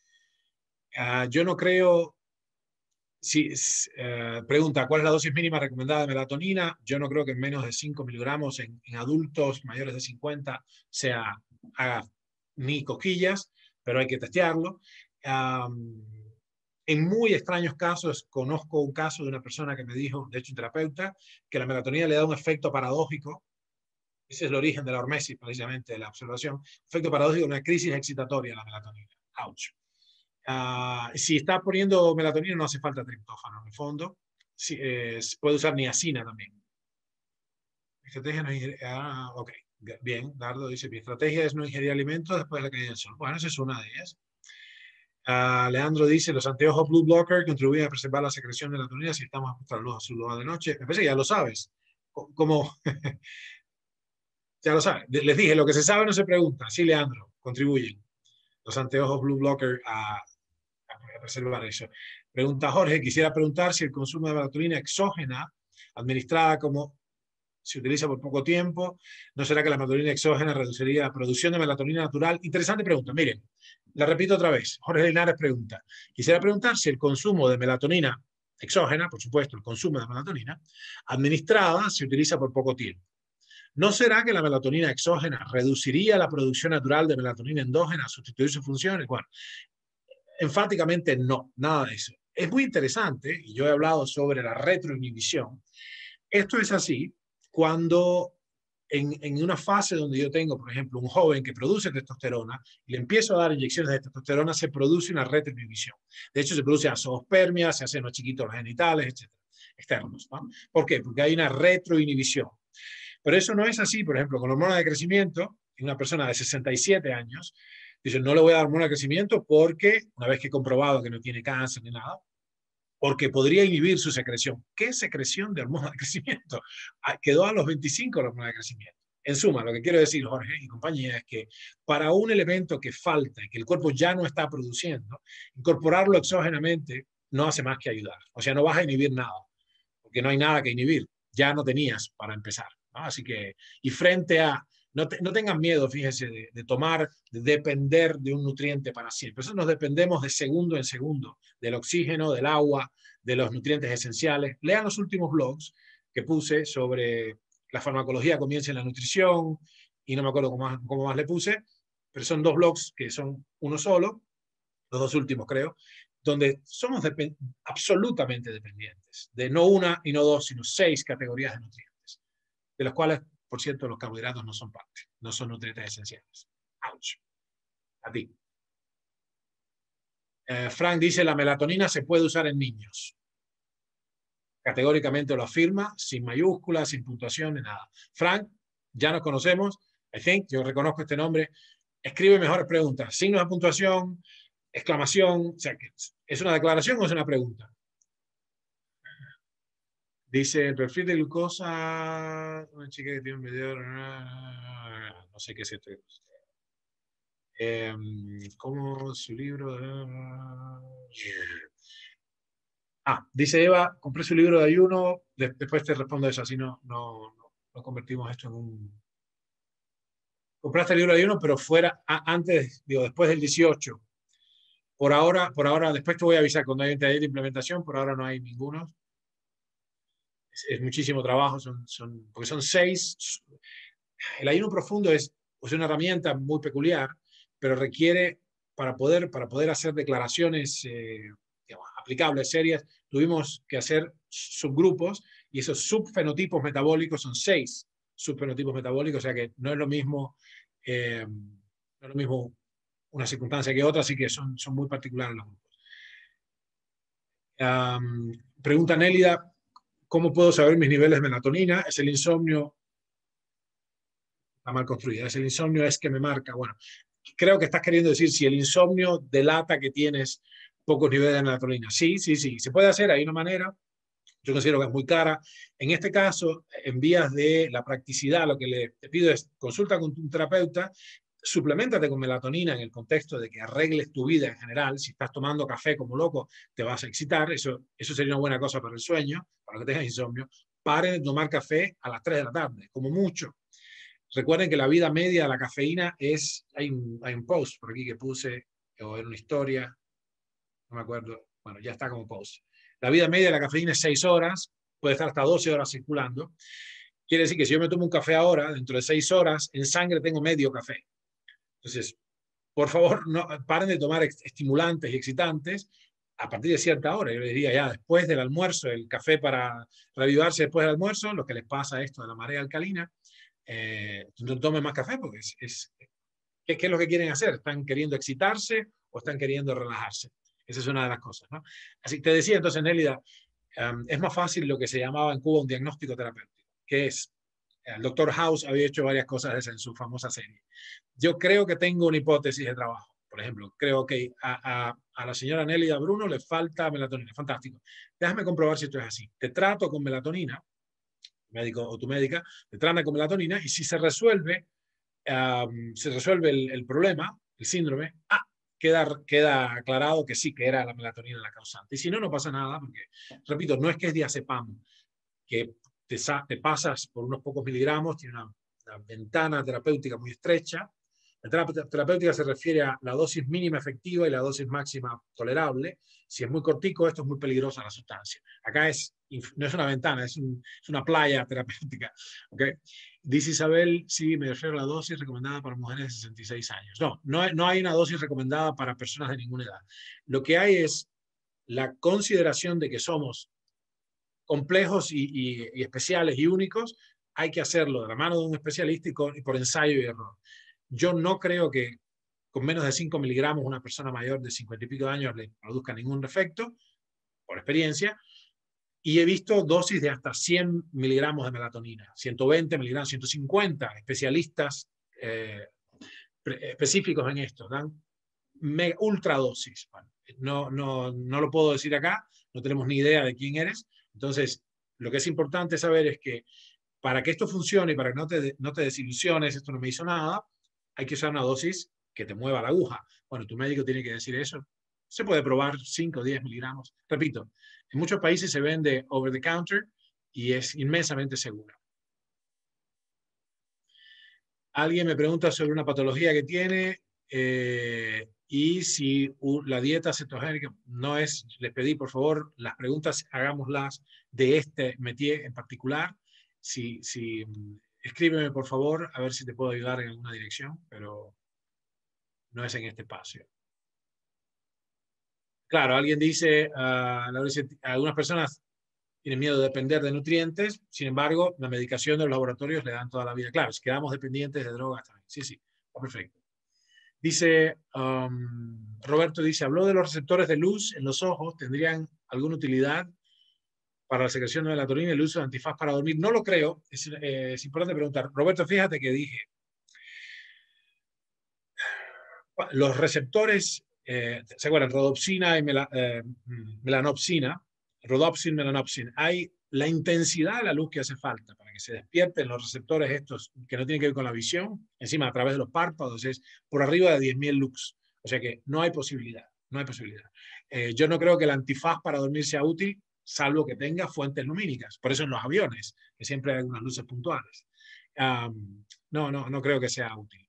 Uh, yo no creo, si, uh, pregunta, ¿cuál es la dosis mínima recomendada de melatonina? Yo no creo que en menos de cinco miligramos en, en adultos mayores de cincuenta sea, haga ni cosquillas, pero hay que testearlo. Um, en muy extraños casos, conozco un caso de una persona que me dijo, de hecho un terapeuta, que la melatonina le da un efecto paradójico. Ese es el origen de la hormesis, precisamente, de la observación. Efecto paradójico, una crisis excitatoria la melatonina. Ouch. Uh, si está poniendo melatonina no hace falta triptófano en el fondo. Si, eh, puede usar niacina también. Mi estrategia no es ah, ok, bien, Dardo dice, mi estrategia es no ingerir alimentos después de la caída del sol. Bueno, esa es una de ellas. Uh, Leandro dice, los anteojos Blue Blocker contribuyen a preservar la secreción de melatonina si estamos a la luz azul de noche. Me parece que ya lo sabes. Como ya lo sabes. Les dije, lo que se sabe no se pregunta. Sí, Leandro, contribuyen los anteojos Blue Blocker a a preservar eso. Pregunta Jorge, quisiera preguntar si el consumo de melatonina exógena, administrada como se utiliza por poco tiempo, ¿no será que la melatonina exógena reduciría la producción de melatonina natural? Interesante pregunta. Miren, la repito otra vez. Jorge Linares pregunta, quisiera preguntar si el consumo de melatonina exógena, por supuesto, el consumo de melatonina, administrada se utiliza por poco tiempo. ¿No será que la melatonina exógena reduciría la producción natural de melatonina endógena, sustituir sus funciones? Bueno, enfáticamente no, nada de eso. Es muy interesante, y yo he hablado sobre la retroinhibición. Esto es así cuando en, en una fase donde yo tengo, por ejemplo, un joven que produce testosterona y le empiezo a dar inyecciones de testosterona, se produce una retroinhibición. De hecho, se produce azoospermia, se hacen más chiquitos los genitales, etcétera, externos, ¿no? ¿Por qué? Porque hay una retroinhibición. Pero eso no es así, por ejemplo, con la hormona de crecimiento, en una persona de sesenta y siete años, dice, no le voy a dar hormona de crecimiento porque, una vez que he comprobado que no tiene cáncer ni nada, porque podría inhibir su secreción. ¿Qué secreción de hormona de crecimiento? Quedó a los veinticinco la hormona de crecimiento. En suma, lo que quiero decir, Jorge y compañía, es que para un elemento que falta y que el cuerpo ya no está produciendo, incorporarlo exógenamente no hace más que ayudar. O sea, no vas a inhibir nada, porque no hay nada que inhibir. Ya no tenías para empezar, ¿no? Así que, y frente a, no, te, no tengan miedo, fíjense, de, de tomar, de depender de un nutriente para siempre. Eso nos dependemos de segundo en segundo, del oxígeno, del agua, de los nutrientes esenciales. Lean los últimos blogs que puse sobre la farmacología comienza en la nutrición, y no me acuerdo cómo más, cómo más le puse, pero son dos blogs que son uno solo, los dos últimos creo, donde somos dep- absolutamente dependientes de no una y no dos, sino seis categorías de nutrientes, de las cuales, por cierto, los carbohidratos no son parte, no son nutrientes esenciales. Ouch. A ti. Eh, Frank dice, la melatonina se puede usar en niños. Categóricamente lo afirma, sin mayúsculas, sin puntuación, ni nada. Frank, ya nos conocemos, I think, yo reconozco este nombre. Escribe mejores preguntas, signos de puntuación, exclamación, o sea, ¿es una declaración o es una pregunta? Dice, el perfil de glucosa, una chica que tiene un video, no sé qué es esto. Eh, ¿Cómo su libro? Ah, dice Eva, compré su libro de ayuno, después te respondo eso, así no, no, no, no convertimos esto en un... Compraste el libro de ayuno, pero fuera, a, antes, digo, después del dieciocho. Por ahora, por ahora, después te voy a avisar cuando hay un taller de implementación, por ahora no hay ninguno. Es, es muchísimo trabajo, son, son, porque son seis. El ayuno profundo es, es una herramienta muy peculiar, pero requiere, para poder, para poder hacer declaraciones eh, digamos, aplicables, serias, tuvimos que hacer subgrupos, y esos subfenotipos metabólicos son seis subfenotipos metabólicos, o sea que no es lo mismo, eh, no es lo mismo una circunstancia que otra, así que son, son muy particulares los grupos. Um, pregunta Nélida, ¿cómo puedo saber mis niveles de melatonina? ¿Es el insomnio? Está mal construida. ¿Es el insomnio? ¿Es que me marca? Bueno, creo que estás queriendo decir si el insomnio delata que tienes pocos niveles de melatonina. Sí, sí, sí. Se puede hacer, hay una manera. Yo considero que es muy cara. En este caso, en vías de la practicidad, lo que le te pido es consulta con un terapeuta, suplementate con melatonina en el contexto de que arregles tu vida en general. Si estás tomando café como loco, te vas a excitar. Eso, eso sería una buena cosa para el sueño, para que tengas insomnio. Paren de tomar café a las tres de la tarde, como mucho. Recuerden que la vida media de la cafeína es, hay un, hay un post por aquí que puse, o en una historia, no me acuerdo, bueno, ya está como post. La vida media de la cafeína es seis horas, puede estar hasta doce horas circulando. Quiere decir que si yo me tomo un café ahora, dentro de seis horas, en sangre tengo medio café. Entonces, por favor, no, paren de tomar estimulantes y excitantes a partir de cierta hora. Yo les diría ya, después del almuerzo, el café para reavivarse después del almuerzo, lo que les pasa a esto de la marea alcalina, eh, no tomen más café porque es, es ¿qué, ¿qué es lo que quieren hacer? ¿Están queriendo excitarse o están queriendo relajarse? Esa es una de las cosas, ¿no? Así que te decía entonces, Nélida, um, es más fácil lo que se llamaba en Cuba un diagnóstico terapéutico, que es, el doctor House había hecho varias cosas de esas en su famosa serie. Yo creo que tengo una hipótesis de trabajo. Por ejemplo, creo que a, a, a la señora Nélida Bruno le falta melatonina. Fantástico. Déjame comprobar si esto es así. Te trato con melatonina, médico o tu médica, te trata con melatonina, y si se resuelve, um, se resuelve el, el problema, el síndrome, ah, queda, queda aclarado que sí, que era la melatonina la causante. Y si no, no pasa nada, porque, repito, no es que es diazepam, que te, te pasas por unos pocos miligramos, tiene una, una ventana terapéutica muy estrecha. La terapia terapéutica se refiere a la dosis mínima efectiva y la dosis máxima tolerable. Si es muy cortico, esto es muy peligrosa la sustancia. Acá es, no es una ventana, es, un, es una playa terapéutica. ¿Okay? Dice Isabel, sí, me refiero a la dosis recomendada para mujeres de sesenta y seis años. No, no, no hay una dosis recomendada para personas de ninguna edad. Lo que hay es la consideración de que somos complejos y, y, y especiales y únicos. Hay que hacerlo de la mano de un especialista y, con, y por ensayo y error. Yo no creo que con menos de cinco miligramos una persona mayor de cincuenta y pico de años le produzca ningún efecto, por experiencia, y he visto dosis de hasta cien miligramos de melatonina, ciento veinte miligramos, ciento cincuenta, especialistas eh, específicos en esto, dan mega, ultra dosis. Bueno, no, no, no lo puedo decir acá, no tenemos ni idea de quién eres, entonces lo que es importante saber es que para que esto funcione y para que no te, no te desilusiones, esto no me hizo nada, hay que usar una dosis que te mueva la aguja. Bueno, tu médico tiene que decir eso. Se puede probar cinco o diez miligramos. Repito, en muchos países se vende over the counter y es inmensamente segura. Alguien me pregunta sobre una patología que tiene eh, y si uh, la dieta cetogénica no es, les pedí por favor, las preguntas hagámoslas de este métier en particular. Si, si, escríbeme por favor, a ver si te puedo ayudar en alguna dirección, pero no es en este espacio. Claro, alguien dice, uh, algunas personas tienen miedo de depender de nutrientes, sin embargo, la medicación de los laboratorios le dan toda la vida. Claro, si quedamos dependientes de drogas también. Sí, sí, perfecto. Dice, um, Roberto dice, habló de los receptores de luz en los ojos, ¿tendrían alguna utilidad para la secreción de melatonina y el uso de antifaz para dormir? No lo creo, es, eh, es importante preguntar. Roberto, fíjate que dije, los receptores, eh, ¿se acuerdan? Rodopsina y mela, eh, melanopsina, rodopsin, melanopsin. Hay la intensidad de la luz que hace falta para que se despierten los receptores estos que no tienen que ver con la visión, encima a través de los párpados, es por arriba de diez mil lux. O sea que no hay posibilidad, no hay posibilidad. Eh, yo no creo que el antifaz para dormir sea útil, salvo que tenga fuentes lumínicas. Por eso en los aviones, que siempre hay algunas luces puntuales. Um, no, no, no creo que sea útil.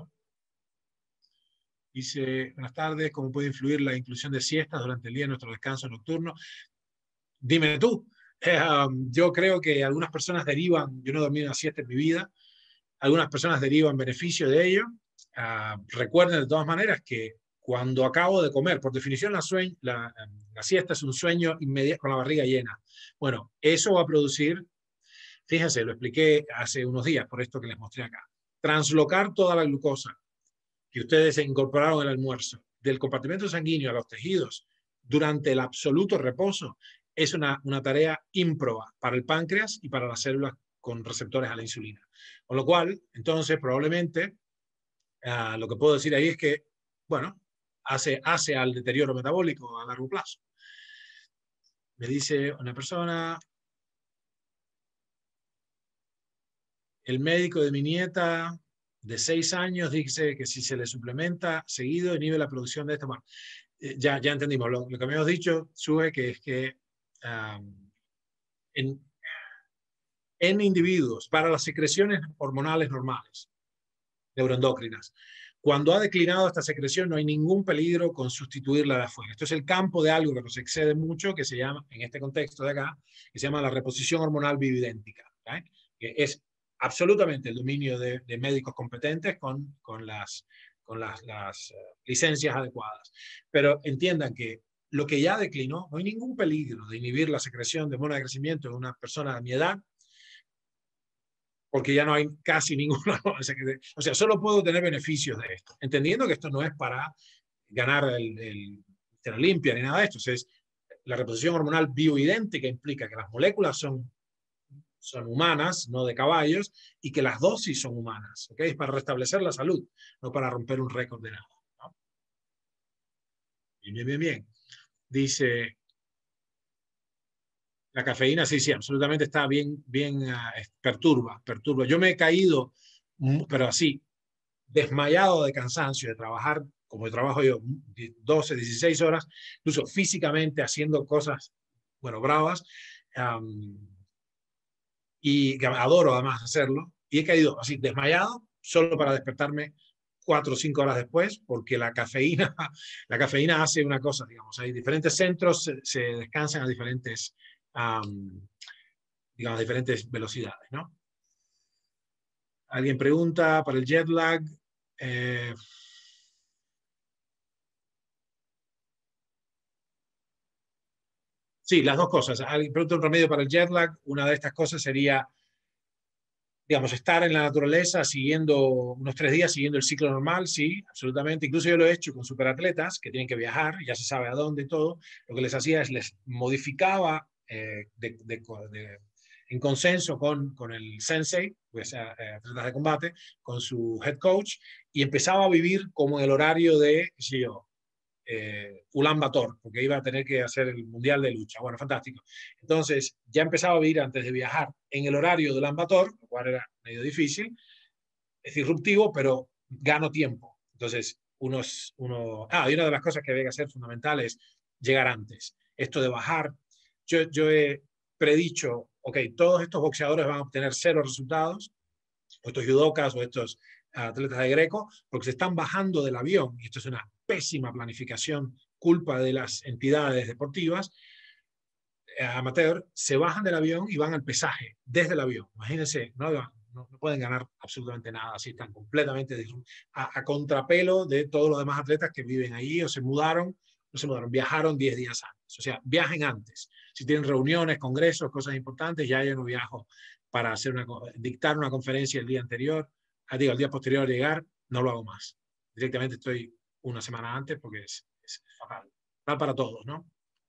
Dice, buenas tardes, ¿cómo puede influir la inclusión de siestas durante el día en nuestro descanso nocturno? Dime tú. Eh, um, yo creo que algunas personas derivan, yo no he dormido una siesta en mi vida, algunas personas derivan beneficio de ello. Uh, recuerden de todas maneras que cuando acabo de comer, por definición la, sueño, la, la siesta es un sueño inmediato con la barriga llena. Bueno, eso va a producir, fíjense, lo expliqué hace unos días por esto que les mostré acá, translocar toda la glucosa que ustedes incorporaron al almuerzo del compartimento sanguíneo a los tejidos durante el absoluto reposo es una, una tarea ímproba para el páncreas y para las células con receptores a la insulina. Con lo cual, entonces, probablemente, uh, lo que puedo decir ahí es que, bueno, hace, hace al deterioro metabólico a largo plazo. Me dice una persona, el médico de mi nieta de seis años dice que si se le suplementa seguido inhibe la producción de esto. Bueno, eh, ya, ya entendimos. Lo, lo que me hemos dicho, Sue, que es que um, en, en individuos, para las secreciones hormonales normales, neuroendocrinas, cuando ha declinado esta secreción no hay ningún peligro con sustituirla de afuera. Esto es el campo de algo que nos excede mucho, que se llama, en este contexto de acá, que se llama la reposición hormonal bioidéntica, ¿okay? Que es absolutamente el dominio de, de médicos competentes con, con las, con las, las uh, licencias adecuadas. Pero entiendan que lo que ya declinó, no hay ningún peligro de inhibir la secreción de hormona de crecimiento en una persona de mi edad, porque ya no hay casi ninguna. O sea, solo puedo tener beneficios de esto, entendiendo que esto no es para ganar el, el, la limpia ni nada de esto. O sea, es, la reposición hormonal bioidéntica implica que las moléculas son son humanas, no de caballos, y que las dosis son humanas, ¿okay? Es para restablecer la salud, no para romper un récord de nada, ¿no? Bien, bien, bien, bien. Dice, la cafeína, sí, sí, absolutamente está bien, bien, uh, perturba, perturba. Yo me he caído, pero así, desmayado de cansancio de trabajar, como trabajo yo, doce, dieciséis horas, incluso físicamente haciendo cosas, bueno, bravas, um, y adoro además hacerlo, y he caído así desmayado solo para despertarme cuatro o cinco horas después, porque la cafeína, la cafeína hace una cosa, digamos, hay diferentes centros, se, se descansan a diferentes, um, digamos, diferentes velocidades, ¿no? Alguien pregunta para el jet lag, eh, sí, las dos cosas. Alguien pregunta un remedio para el jet lag. Una de estas cosas sería, digamos, estar en la naturaleza siguiendo unos tres días, siguiendo el ciclo normal, sí, absolutamente. Incluso yo lo he hecho con superatletas que tienen que viajar, ya se sabe a dónde y todo. Lo que les hacía es les modificaba eh, de, de, de, en consenso con, con el sensei, pues, eh, atletas de combate, con su head coach, y empezaba a vivir como en el horario de, qué sé yo, eh, Ulan Bator, porque iba a tener que hacer el Mundial de Lucha. Bueno, fantástico. Entonces, ya empezaba a vivir antes de viajar en el horario de Ulan Bator, lo cual era medio difícil. Es disruptivo, pero gano tiempo. Entonces, unos, uno... Ah, y una de las cosas que había que hacer fundamental es llegar antes. Esto de bajar. Yo, yo he predicho, ok, todos estos boxeadores van a obtener cero resultados, o estos judokas o estos atletas de Greco, porque se están bajando del avión, y esto es una pésima planificación, culpa de las entidades deportivas, eh, amateur, se bajan del avión y van al pesaje desde el avión. Imagínense, no, no, no pueden ganar absolutamente nada, así están completamente a, a contrapelo de todos los demás atletas que viven ahí o se mudaron, no se mudaron, viajaron diez días antes. O sea, viajen antes. Si tienen reuniones, congresos, cosas importantes, ya yo no viajo para hacer una, dictar una conferencia el día anterior, digo, el día posterior a llegar, no lo hago más. Directamente estoy una semana antes porque es, es fatal. Fatal para todos, ¿no?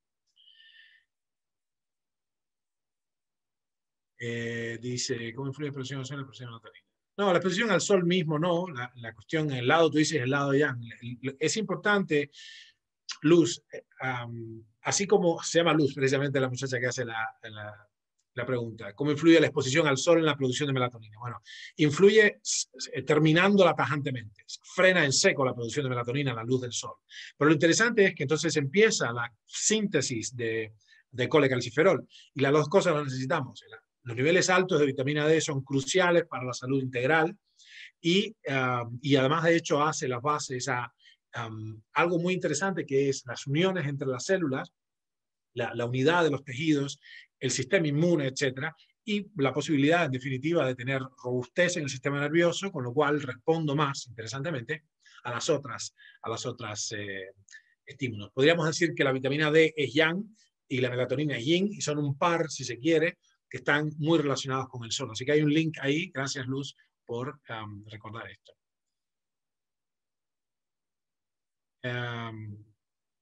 Eh, dice, ¿cómo influye la exposición al sol en la exposición melatonina? No, la exposición al sol mismo no. La, la cuestión, el lado, tú dices, el lado yang. Es importante, Luz, um, así como se llama Luz, precisamente la muchacha que hace la, la la pregunta, ¿cómo influye la exposición al sol en la producción de melatonina? Bueno, influye terminándola tajantemente, frena en seco la producción de melatonina a la luz del sol. Pero lo interesante es que entonces empieza la síntesis de, de colecalciferol, y las dos cosas las necesitamos. Los niveles altos de vitamina D son cruciales para la salud integral, y, uh, y además de hecho hace las bases a um, algo muy interesante, que es las uniones entre las células, la, la unidad de los tejidos, el sistema inmune, etcétera, y la posibilidad, en definitiva, de tener robustez en el sistema nervioso, con lo cual respondo más, interesantemente, a las otras, a las otras eh, estímulos. Podríamos decir que la vitamina D es yang y la melatonina es yin, y son un par, si se quiere, que están muy relacionados con el sol. Así que hay un link ahí. Gracias, Luz, por um, recordar esto. Um,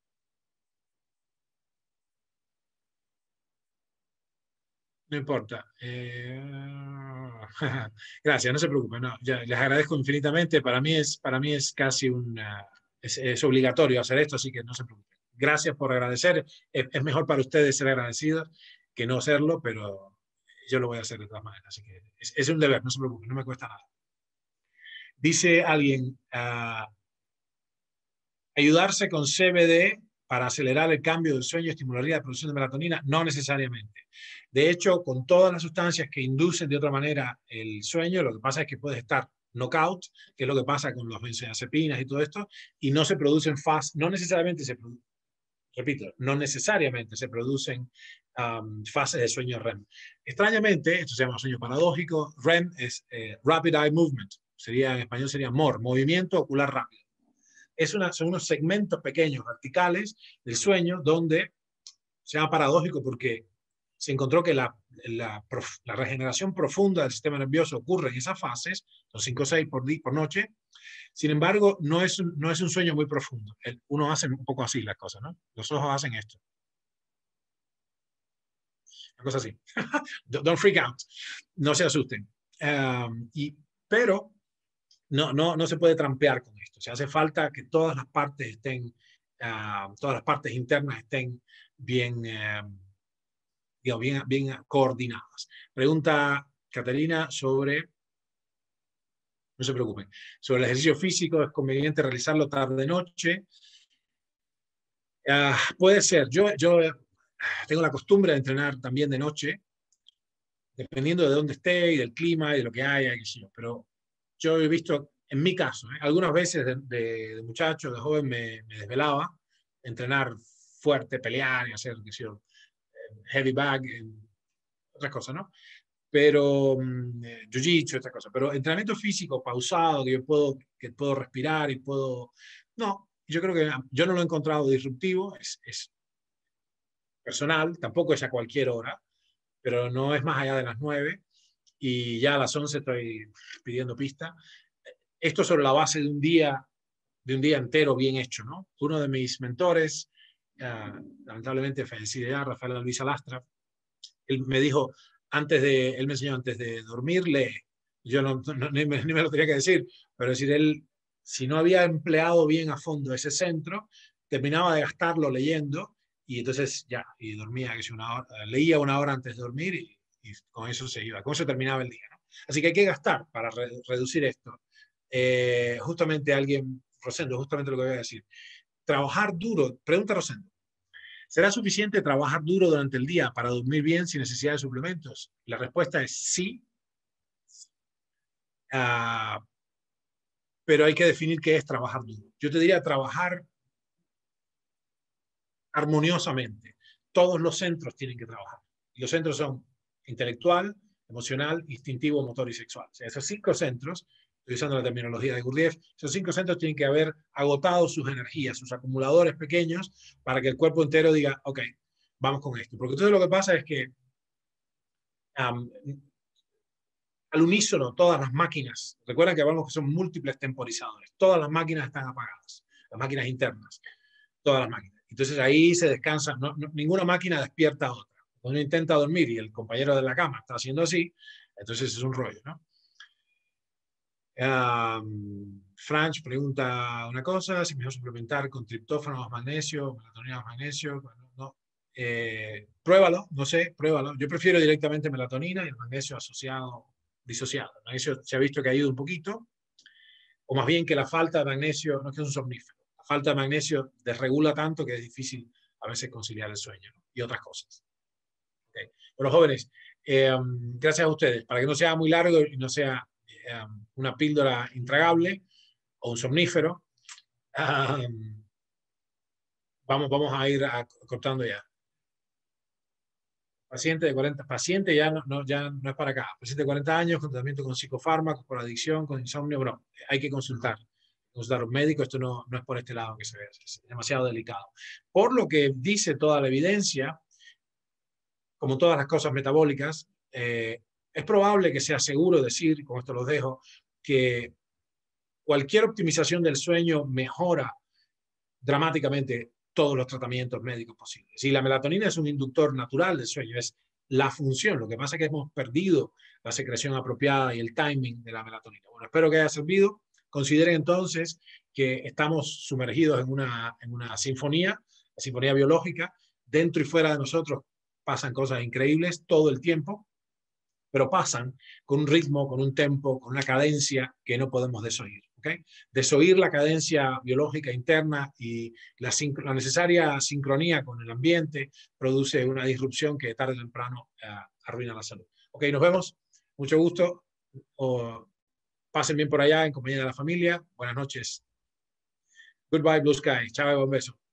No importa. Eh... Gracias, no se preocupen. No, ya, les agradezco infinitamente. Para mí es, para mí es casi un... Es, es obligatorio hacer esto, así que no se preocupen. Gracias por agradecer. Es, es mejor para ustedes ser agradecidos que no serlo, pero yo lo voy a hacer de todas maneras. Así que es, es un deber, no se preocupen, no me cuesta nada. Dice alguien, uh, ayudarse con C B D para acelerar el cambio del sueño estimularía la producción de melatonina, no necesariamente. De hecho, con todas las sustancias que inducen de otra manera el sueño, lo que pasa es que puedes estar knockout, que es lo que pasa con los benzodiazepinas y todo esto, y no se producen fast, no necesariamente se producen, repito, no necesariamente se producen um, fases de sueño R E M. Extrañamente, esto se llama sueño paradójico, R E M es eh, Rapid Eye Movement, sería, en español sería M O R, movimiento ocular rápido. Es una, son unos segmentos pequeños, verticales, del sueño, donde se llama paradójico porque se encontró que la, la, la regeneración profunda del sistema nervioso ocurre en esas fases, son cinco o seis por, por noche. Sin embargo, no es, no es un sueño muy profundo. El, uno hace un poco así las cosas, ¿no? Los ojos hacen esto. Una cosa así. Don't freak out. No se asusten. Um, y, pero no, no, no se puede trampear con esto. O sea, hace falta que todas las partes estén, uh, todas las partes internas estén bien, uh, digamos, bien, bien coordinadas. Pregunta Caterina sobre, no se preocupen, sobre el ejercicio físico. ¿Es conveniente realizarlo tarde-noche? Uh, puede ser. Yo, yo tengo la costumbre de entrenar también de noche, dependiendo de dónde esté y del clima y de lo que haya, qué sé yo. Pero yo he visto, en mi caso, ¿eh? algunas veces de, de, de muchacho, de joven, me, me desvelaba, entrenar fuerte, pelear y hacer, qué sé yo, heavy bag, otras cosas, ¿no? Pero um, jiu-jitsu, otras cosas. Pero entrenamiento físico pausado, que yo puedo, que puedo respirar y puedo... No, yo creo que yo no lo he encontrado disruptivo, es, es personal, tampoco es a cualquier hora, pero no es más allá de las nueve, y ya a las once estoy pidiendo pista. Esto sobre la base de un día, de un día entero bien hecho, ¿no? Uno de mis mentores, uh, lamentablemente fallecido ya, Rafael Luis Alastra, él me dijo, antes de, él me enseñó antes de dormir, lee. Yo no, no, ni, me, ni me lo tenía que decir, pero decir, él, si no había empleado bien a fondo ese centro, terminaba de gastarlo leyendo y entonces ya, y dormía, que si una hora, leía una hora antes de dormir y, y con eso se iba, con eso terminaba el día, ¿no? Así que hay que gastar para re reducir esto. Eh, justamente alguien, Rosendo, justamente lo que voy a decir. Trabajar duro, pregunta Rosendo, ¿será suficiente trabajar duro durante el día para dormir bien sin necesidad de suplementos? La respuesta es sí, uh, pero hay que definir qué es trabajar duro. Yo te diría trabajar armoniosamente. Todos los centros tienen que trabajar. Y los centros son intelectual, emocional, instintivo, motor y sexual. O sea, esos cinco centros, utilizando la terminología de Gurdjieff, esos cinco centros tienen que haber agotado sus energías, sus acumuladores pequeños, para que el cuerpo entero diga, ok, vamos con esto. Porque entonces lo que pasa es que um, al unísono todas las máquinas, recuerden que hablamos que son múltiples temporizadores, todas las máquinas están apagadas, las máquinas internas, todas las máquinas. Entonces ahí se descansa, no, no, ninguna máquina despierta a otra. Cuando uno intenta dormir y el compañero de la cama está haciendo así, entonces es un rollo, ¿no? Um, Franch pregunta una cosa, si me voy a suplementar con triptófano más magnesio, melatonina más magnesio, bueno, no. Eh, pruébalo, no sé, pruébalo. Yo prefiero directamente melatonina y el magnesio asociado, disociado. El magnesio se ha visto que ayuda un poquito, o más bien que la falta de magnesio, no es que es un somnífero, la falta de magnesio desregula tanto que es difícil a veces conciliar el sueño, ¿no? Y otras cosas. Okay. Bueno, jóvenes, eh, gracias a ustedes. Para que no sea muy largo y no sea eh, una píldora intragable o un somnífero, um, vamos, vamos a ir a, cortando ya. Paciente de cuarenta, paciente ya no, no, ya no es para acá. Paciente de cuarenta años con tratamiento con psicofármacos, con adicción, con insomnio. Bueno, hay que consultar. Consultar a un médico. Esto no, no es por este lado que se ve. Es demasiado delicado. Por lo que dice toda la evidencia, como todas las cosas metabólicas, eh, es probable que sea seguro decir, con esto los dejo, que cualquier optimización del sueño mejora dramáticamente todos los tratamientos médicos posibles. Y la melatonina es un inductor natural del sueño, es la función. Lo que pasa es que hemos perdido la secreción apropiada y el timing de la melatonina. Bueno, espero que haya servido. Consideren entonces que estamos sumergidos en una, en una sinfonía, la sinfonía biológica. Dentro y fuera de nosotros pasan cosas increíbles todo el tiempo, pero pasan con un ritmo, con un tempo, con una cadencia que no podemos desoír. ¿Okay? Desoír la cadencia biológica interna y la, la necesaria sincronía con el ambiente produce una disrupción que tarde o temprano uh, arruina la salud. Ok, nos vemos. Mucho gusto. O, pasen bien por allá en compañía de la familia. Buenas noches. Goodbye, Blue Sky. Chao, un beso.